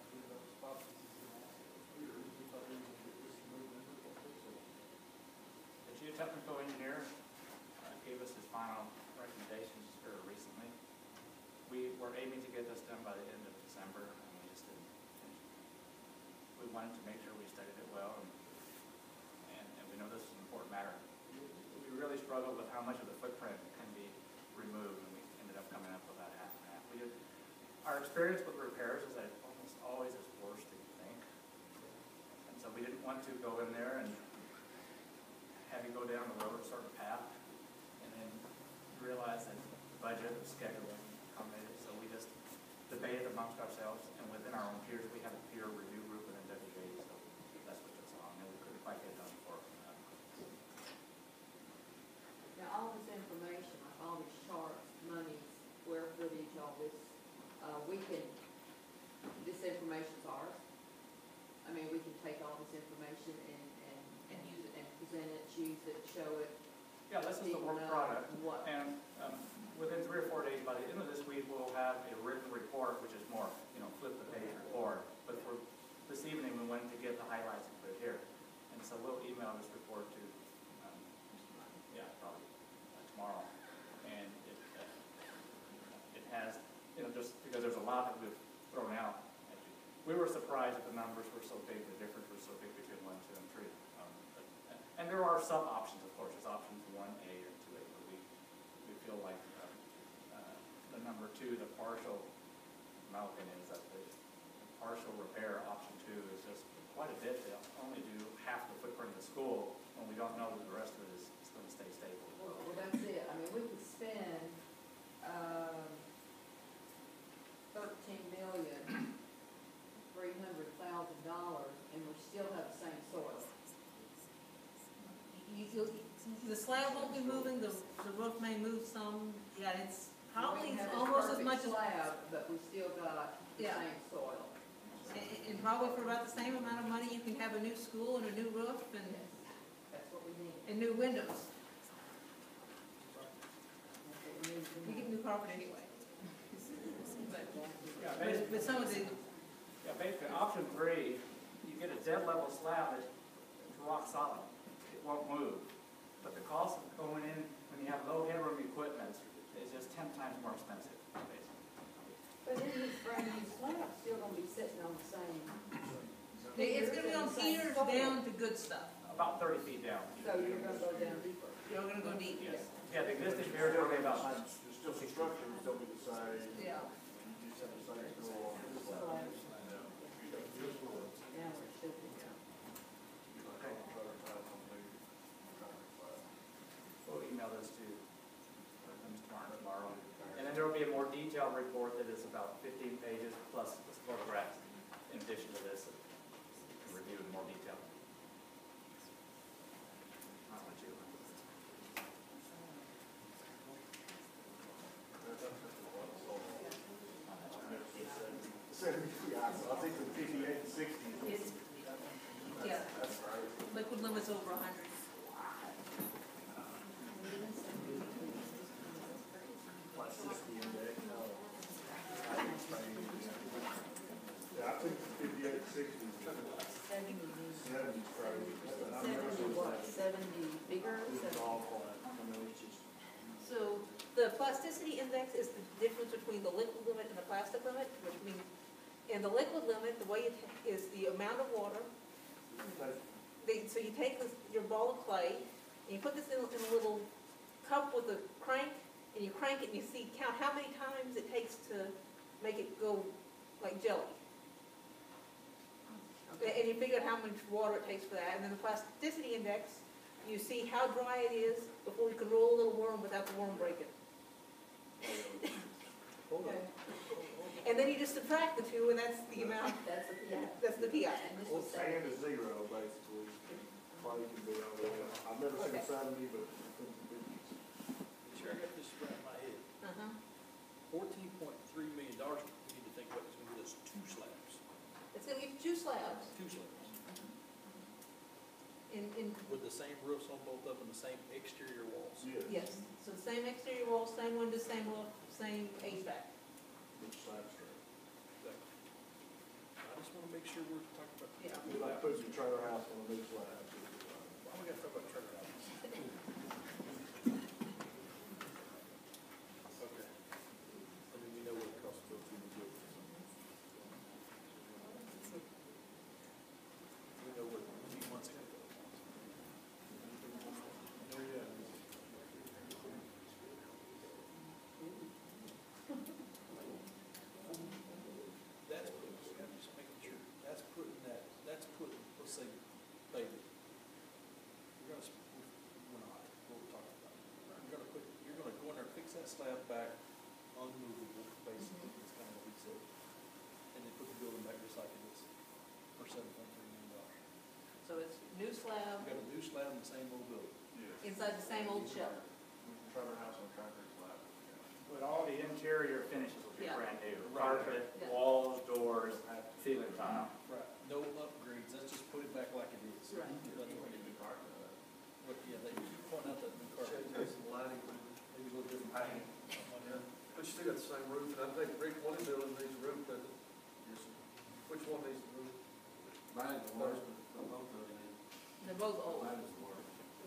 The geotechnical engineer uh, gave us his final recommendations very recently. We were aiming to get this done by the end of December, and we just didn't finish it. We wanted to make sure we studied it well, and, and, and we know this is an important matter. We really struggled with how much of the footprint can be removed, and we ended up coming up with about half and half. We did, our experience with repairs is that it almost always is worse than you think. And so we didn't want to go in there and have you go down the road a certain path, and then realize that the budget, the schedule, accommodated, so we just debated amongst ourselves, and within our own peers, we have a peer review group within W J, so that's what took so long, and we couldn't quite get it done before. uh, Now, all this information, like all these charts, monies, square footage, all this, uh, we can, this information's ours. I mean, we can take all this information and, and, and use it and present it, choose it, show it. Yeah, this is the people work know product, What, and um, within three or four days, by the end of this week, we'll have a written report, which is more, you know, flip the page report. But for this evening, we wanted to get the highlights and put it here. And so we'll email this report to, um, yeah, probably uh, tomorrow. And it, uh, it has, you know, just because there's a lot that we've thrown out. We were surprised that the numbers were so big, the difference was so big between one, two, and three. Um, but, and there are sub-options, of course, there's options one A or two A, but we, we feel like, uh, uh, the number two, the partial, in my opinion, is that the partial repair, option two, is just quite a bit. They only do half the footprint of the school, when we don't know that the rest of it is, is gonna stay stable. well, well, that's it. I mean, we could spend, um, thirteen million, three hundred thousand dollars, and we still have the same soil. You, you, the slab won't be moving, the, the roof may move some, yeah, it's probably We have this almost as perfect much as, slab, but we still got the Yeah. same soil. and, and probably for about the same amount of money, you can have a new school and a new roof and, That's what we need. and new windows. carpet anyway. But, Yeah, but basically, but some of the, yeah, basically, option three, you get a dead level slab that's rock solid. It won't move. But the cost of going in when you have low headroom equipment is just ten times more expensive, basically. But then this brand new slab's still gonna be sitting on the same. it's gonna be on piers down to good stuff. About thirty feet down. So you're gonna go down deeper. You're gonna go deep, yes. Yeah, the existing piers are only about, There's still some structure, it's still be the same. Yeah. You just have the same door on this side. Now it's still. we'll email this to uh, Mister Martin tomorrow. And then there will be a more detailed report that is about fifteen pages plus photographs in addition to this, to review in more detail. I'll let you. Seventy, yeah, so I think the fifty-eight and sixty. It's, yeah, That's right. liquid limit's over a hundred. Plasticity index. Yeah, I think the fifty-eight and sixty. Seventy's crazy. I've never Seventy seen what, that. seventy bigger? It's Seventy- all flat. I mean, it's just. So the plasticity index is the difference between the liquid limit and the plastic limit, which means, in the liquid limit, the way it is the amount of water. They, so you take this, your ball of clay, and you put this in, in a little cup with a crank, and you crank it and you see, count how many times it takes to make it go like jelly. And you figure out how much water it takes for that, and then the plasticity index, you see how dry it is before you can roll a little worm without the worm breaking. Okay. And then you just subtract the two, and that's the amount, That's a, yeah. that's the P I. And this Well, was seventy. sand is zero, basically. Probably can be all the way up. I've never seen Okay. seventy, but I think the fifties. Sure, I got this right in my head. Uh-huh. Fourteen point three million dollars, we need to think about, it's gonna get us two slabs, It's gonna give you two slabs, two slabs, in, in, with the same roofs on both of them, the same exterior walls. Yes. yes, so the same exterior wall, same windows, same roof, same H V A C. Which side's straight. I just wanna make sure we're talking about. Yeah. It'd be like putting your trailer house on a big slab. Why we gotta talk about trailer houses? Okay. I mean, we know what it costs to build two new buildings. We know what a few months ago. Oh, yeah. That's, putting- I'm just making sure, that's putting that, that's putting, let's say, baby. You're gonna, sp- we're not, what we're talking about. You're gonna put, you're gonna go in there, fix that slab back, unmovable, basically, it's kind of what we said. And then put the building back just like it is, for seven point three million dollars. So it's new slab, We got a new slab in the same old building. inside the same old shell. Trailer house on concrete slab. But all the interior finishes will be Yeah. brand new. Right. Carpet, Yeah. walls, doors, ceiling tile. Right. No upgrades, let's just put it back like it is. Right. That's what we do. What, yeah, they keep pointing out that new carpet. Change some lighting, Maybe a little different paint. but you still got the same roof, and I think Rick, one of the buildings needs a roof, doesn't it? Which one needs a roof? Mine's the worst, but both of them, They're both old. mine is the worst.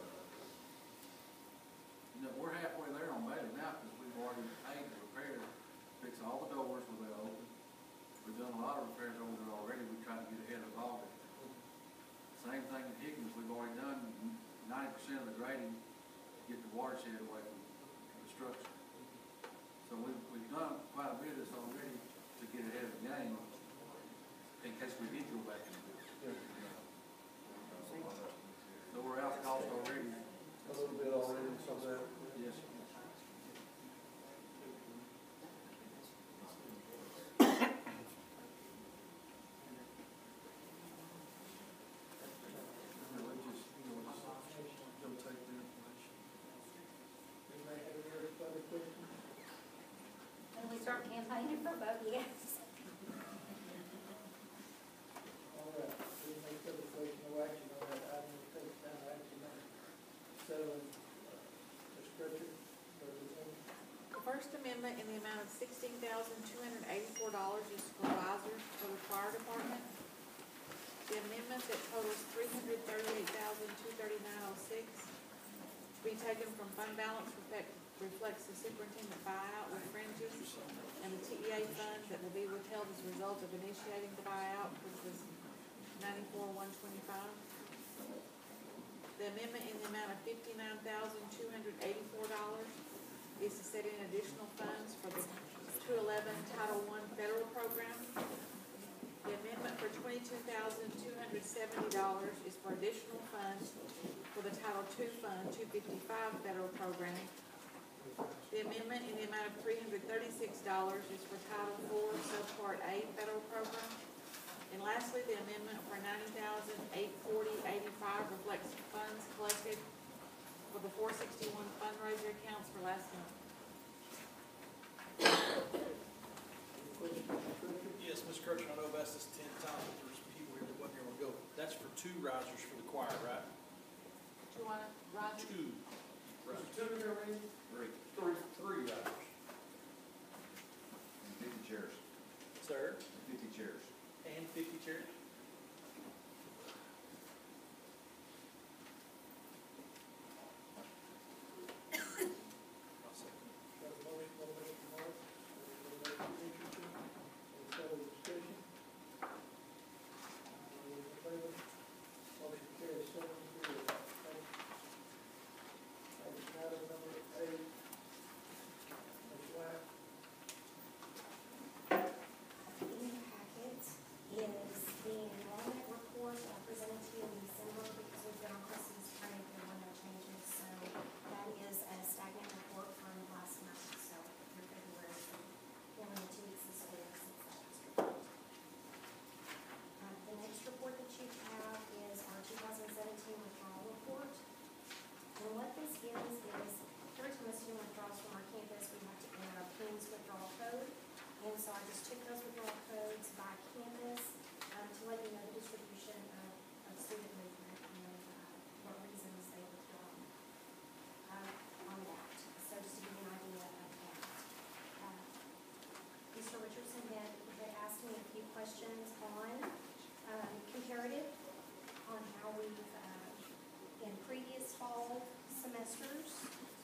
You know, we're halfway there on Bailey now, because we've already paid the repair, fix all the doors where they're open. We've done a lot of repairs over there already, we tried to get ahead of all of it. Same thing at Higgins, we've already done ninety percent of the grading, to get the watershed away from the structure. So we've, we've done quite a bit of this already to get ahead of the game, in case we did go back into this. So we're out cost already. A little bit already, some of that. Yes. And we start campaigning for both, yes. All right, we make other question, no action on that item, we take down action on settling, uh, description, for the, The First Amendment in the amount of sixteen thousand two hundred eighty-four dollars is for visors for the fire department. The amendment that totals three hundred thirty-eight thousand two thirty-nine oh six to be taken from fund balance reflect, reflects the superintendent buyout with fringes and the T E A funds that will be withheld as a result of initiating the buyout, which was ninety-four one twenty-five. The amendment in the amount of fifty-nine thousand two hundred eighty-four dollars is to set in additional funds for the two eleven Title One federal program. The amendment for twenty-two thousand two hundred seventy dollars is for additional funds for the Title Two Fund two fifty-five federal program. The amendment in the amount of three hundred thirty-six dollars is for Title Four Subpart A federal program. And lastly, the amendment for ninety thousand eight forty eighty-five reflects funds collected for the four sixty-one fundraiser accounts for last month. Yes, Miz Kirchner, I know I've asked this ten times, but there's people here that wasn't here to go. That's for two risers for the choir, right? Do you want to, Roger? Two Mr. risers. Tiller, there, Randy? Three. Three, three risers. Fifty chairs, Sir, fifty chairs. and fifty chairs. I'll second. Got a motion, motion from Mark, motion from Richardson, any further discussion? All those in favor? Motion carries seven zero. Thank you. Item number eight. Miz White. In your packets is the enrollment report that I presented to you in December because we've been on Christmas break, there were no changes. So that is a stagnant report from last month, so your February, so only two weeks of school since that was reported. Uh, the next report that you have is our two thousand seventeen withdrawal report. And what this is, is every time a student withdraws from our campus, we have to enter a PINS withdrawal code. And so I just took those withdrawal codes by campus um, to let you know the distribution of, of student movement and uh, what reasons they withdraw uh, on that. So just to give you an idea of that. Uh, Mister Richardson had, had asked me a few questions on um, comparative, on how we've, uh, in previous fall semesters,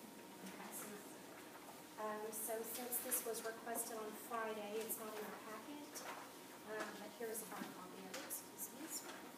Um, so since this was requested on Friday, it's not in our packet, um, but here's a hard copy of it, excuse me.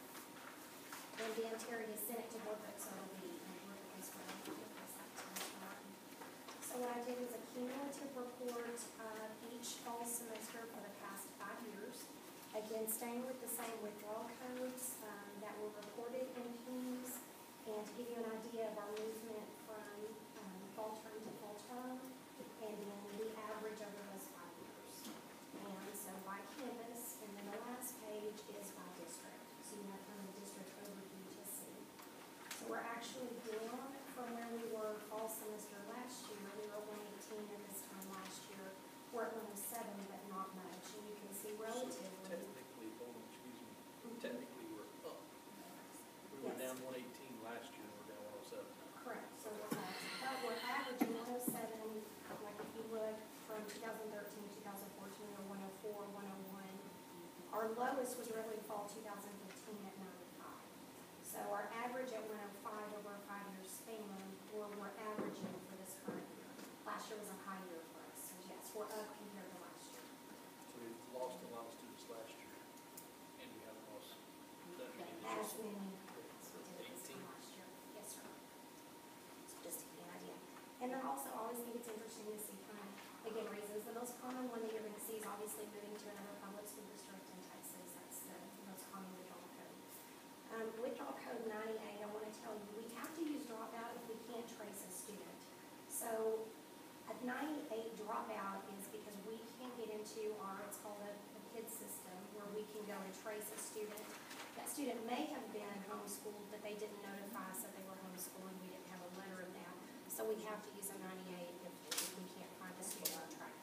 And Dan Terry has sent it to board books, so it'll be in board book as well. I'll pass that to Miz Martin. So what I did was a cumulative report of each fall semester for the past five years. Again, staying with the same withdrawal codes um, that were reported in PINS, and to give you an idea of our movement from um, fall term to fall term, and then the average over those five years. And so by campus, and then the last page is by district. So you have kind of the district overview to see. So we're actually down from where we were fall semester last year. We were one eighteen at this time last year. We're at one oh seven, but not much. And you can see relatively. So technically, hold on, excuse me, technically we're up. We were Yes. down one eighteen last year, and we're down one oh seven. Correct, so we're, uh, but we're averaging one oh seven, like if you look from two thousand thirteen, two thousand fourteen, or one oh four, one oh one. Our lowest was really fall two thousand fifteen at ninety-five. So our average at one oh five over a five-year span, or we're averaging for this current year. Last year was a high year for us, so yes, we're up compared to last year. So we've lost a lot of students last year, and we haven't lost that many this As year. many as we did this time last year. Yes, sir. So just to give you an idea. And then also, I always think it's interesting to see kind of, again, reasons. The most common one that you're going to see is obviously moving to another public school district in Texas. That's the most common withdrawal code. Um, withdrawal code ninety-eight, I want to tell you, we have to use dropout if we can't trace a student. So a ninety-eight dropout is because we can't get into our, it's called a, a KID system, where we can go and trace a student. That student may have been homeschooled, but they didn't notify us that they were homeschooled, and we didn't have a letter of that. So we have to use a ninety-eight if, if we can't find a student on track.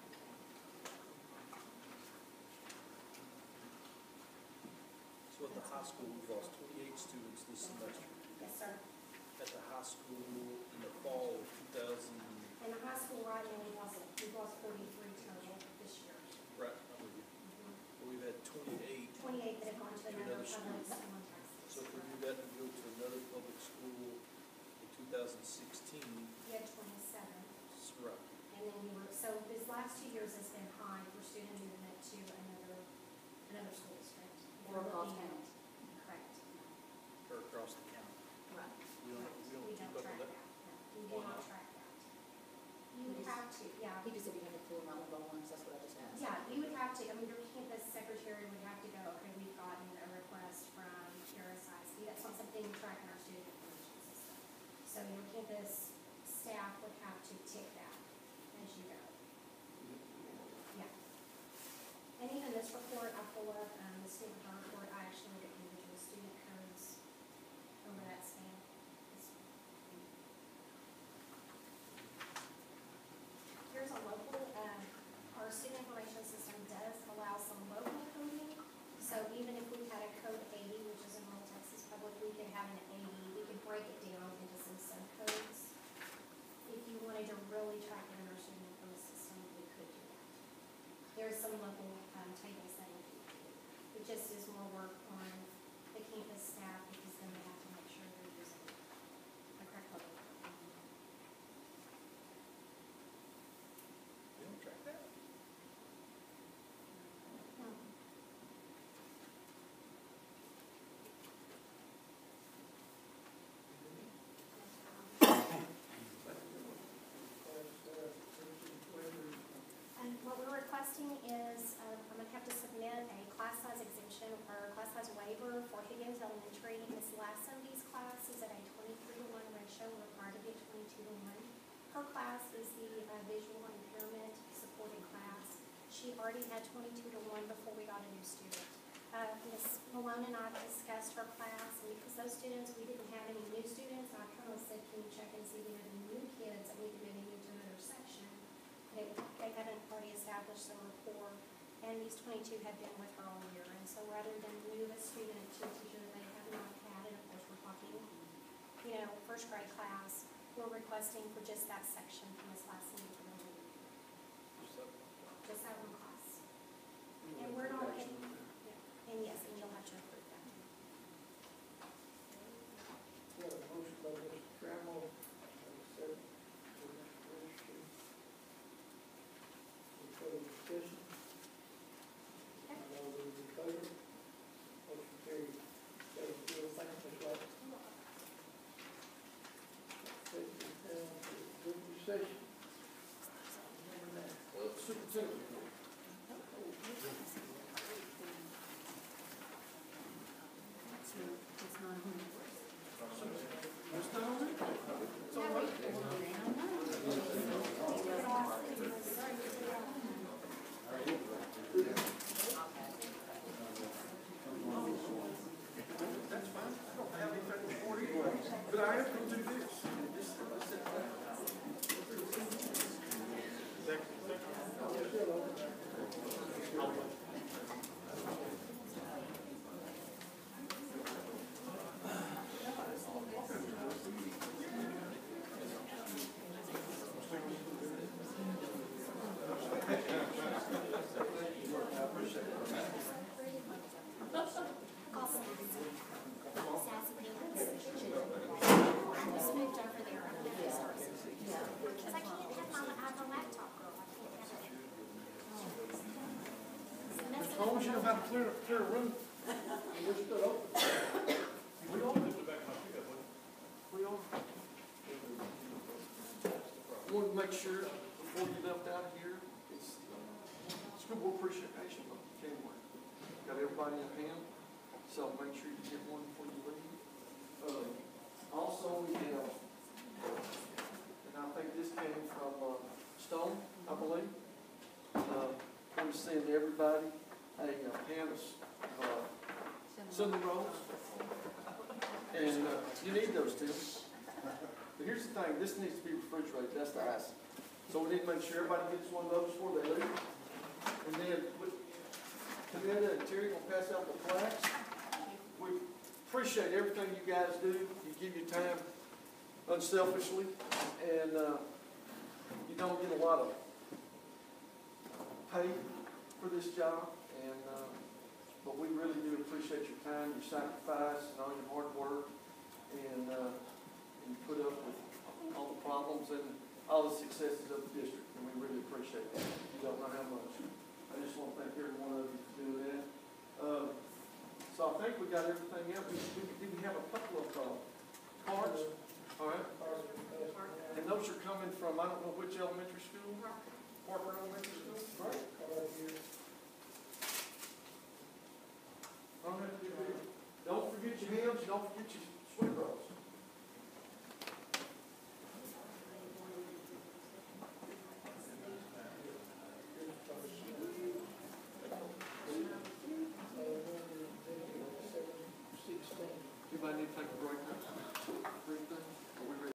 So at the high school, we've lost twenty-eight students this semester. Yes, sir. At the high school in the fall of two thousand, In the high school right now, we lost, we lost Terry would have to go, okay, we've gotten a request from Karis I S D. That's not something we track in our student information system. So your campus staff would have to tick that as you go. Yeah. And even this report, I pull up, um, the student card report, I actually look at individual student codes over that span. Here's a local, um, our student information system does allow some local coding. So even if we had a code eighty, which is in Rural Texas Public, we could have an eighty, we could break it down into some subcodes. If you wanted to really track it in our student information system, we could do that. There's some local, um, tables that we can do. It just is more work on the campus staff because then they have to make sure they're using the correct level. We don't track that? And what we're requesting is, um, I'm gonna have to submit a class size exemption or class size waiver for Higgins Elementary. Miss Lassonby's class is at a twenty-three to one ratio, we're required to get twenty-two to one. Her class is the uh, visual impairment supporting class. She already had twenty-two to one before we got a new student. Uh, Miss Malone and I discussed her class, and because those students, we didn't have any new students, I kind of said, can you check and see if we have any new kids that we could maybe move to another section? They, they hadn't already established some rapport, and these twenty-two had been with her all year. And so rather than move a student to a teacher that they have not had, and of course we're talking, you know, first grade class, we're requesting for just that section from this last meeting for them to leave. Just that one class. And we're not, and, and yes, and you'll have to approve that. We have a motion by Mister Trammell, and a second by Mister Richardson. Any further discussion? All those in favor? Motion carried. Seven zero. Thank you, Miz White. Takes us down to executive session. Number nine. Uh, Superintendent report. It's not on there? It's all right. That's fine. I don't have anything to report anyway. But I am going to do this. This- Sassy Pants. I just moved over there on the resources. Because I can't have my, I have a laptop, girl, I can't have it. It's messing As long as you know how to clear, clear a room. We're still open. We all put the back on pickup, We all. I wanted to make sure, before you left out of here, it's, uh, school board appreciation month, January. Got everybody in hand, so make sure you get one before you leave. Uh, also, we have, and I think this came from, uh, Stone, I believe. Uh, I'm sending everybody a uh, pan of, uh, cinnamon rolls. And, uh, you need those, Tim. But here's the thing, this needs to be refrigerated, that's the icing. So we need to make sure everybody gets one of those before they leave. And then, with Camilla and Terry will pass out the plaques. We appreciate everything you guys do. You give your time unselfishly, and, uh, you don't get a lot of pay for this job, and, uh, but we really do appreciate your time, your sacrifice, and all your hard work, and, uh, and put up with all the problems and all the successes of the district, and we really appreciate that. You don't know how much. I just want to thank every one of you for doing that. Uh, so I think we got everything else. We, we, we have a couple of, uh, cards, all right? And those are coming from, I don't know which elementary school? Parker Elementary School? Right. need to take a break now?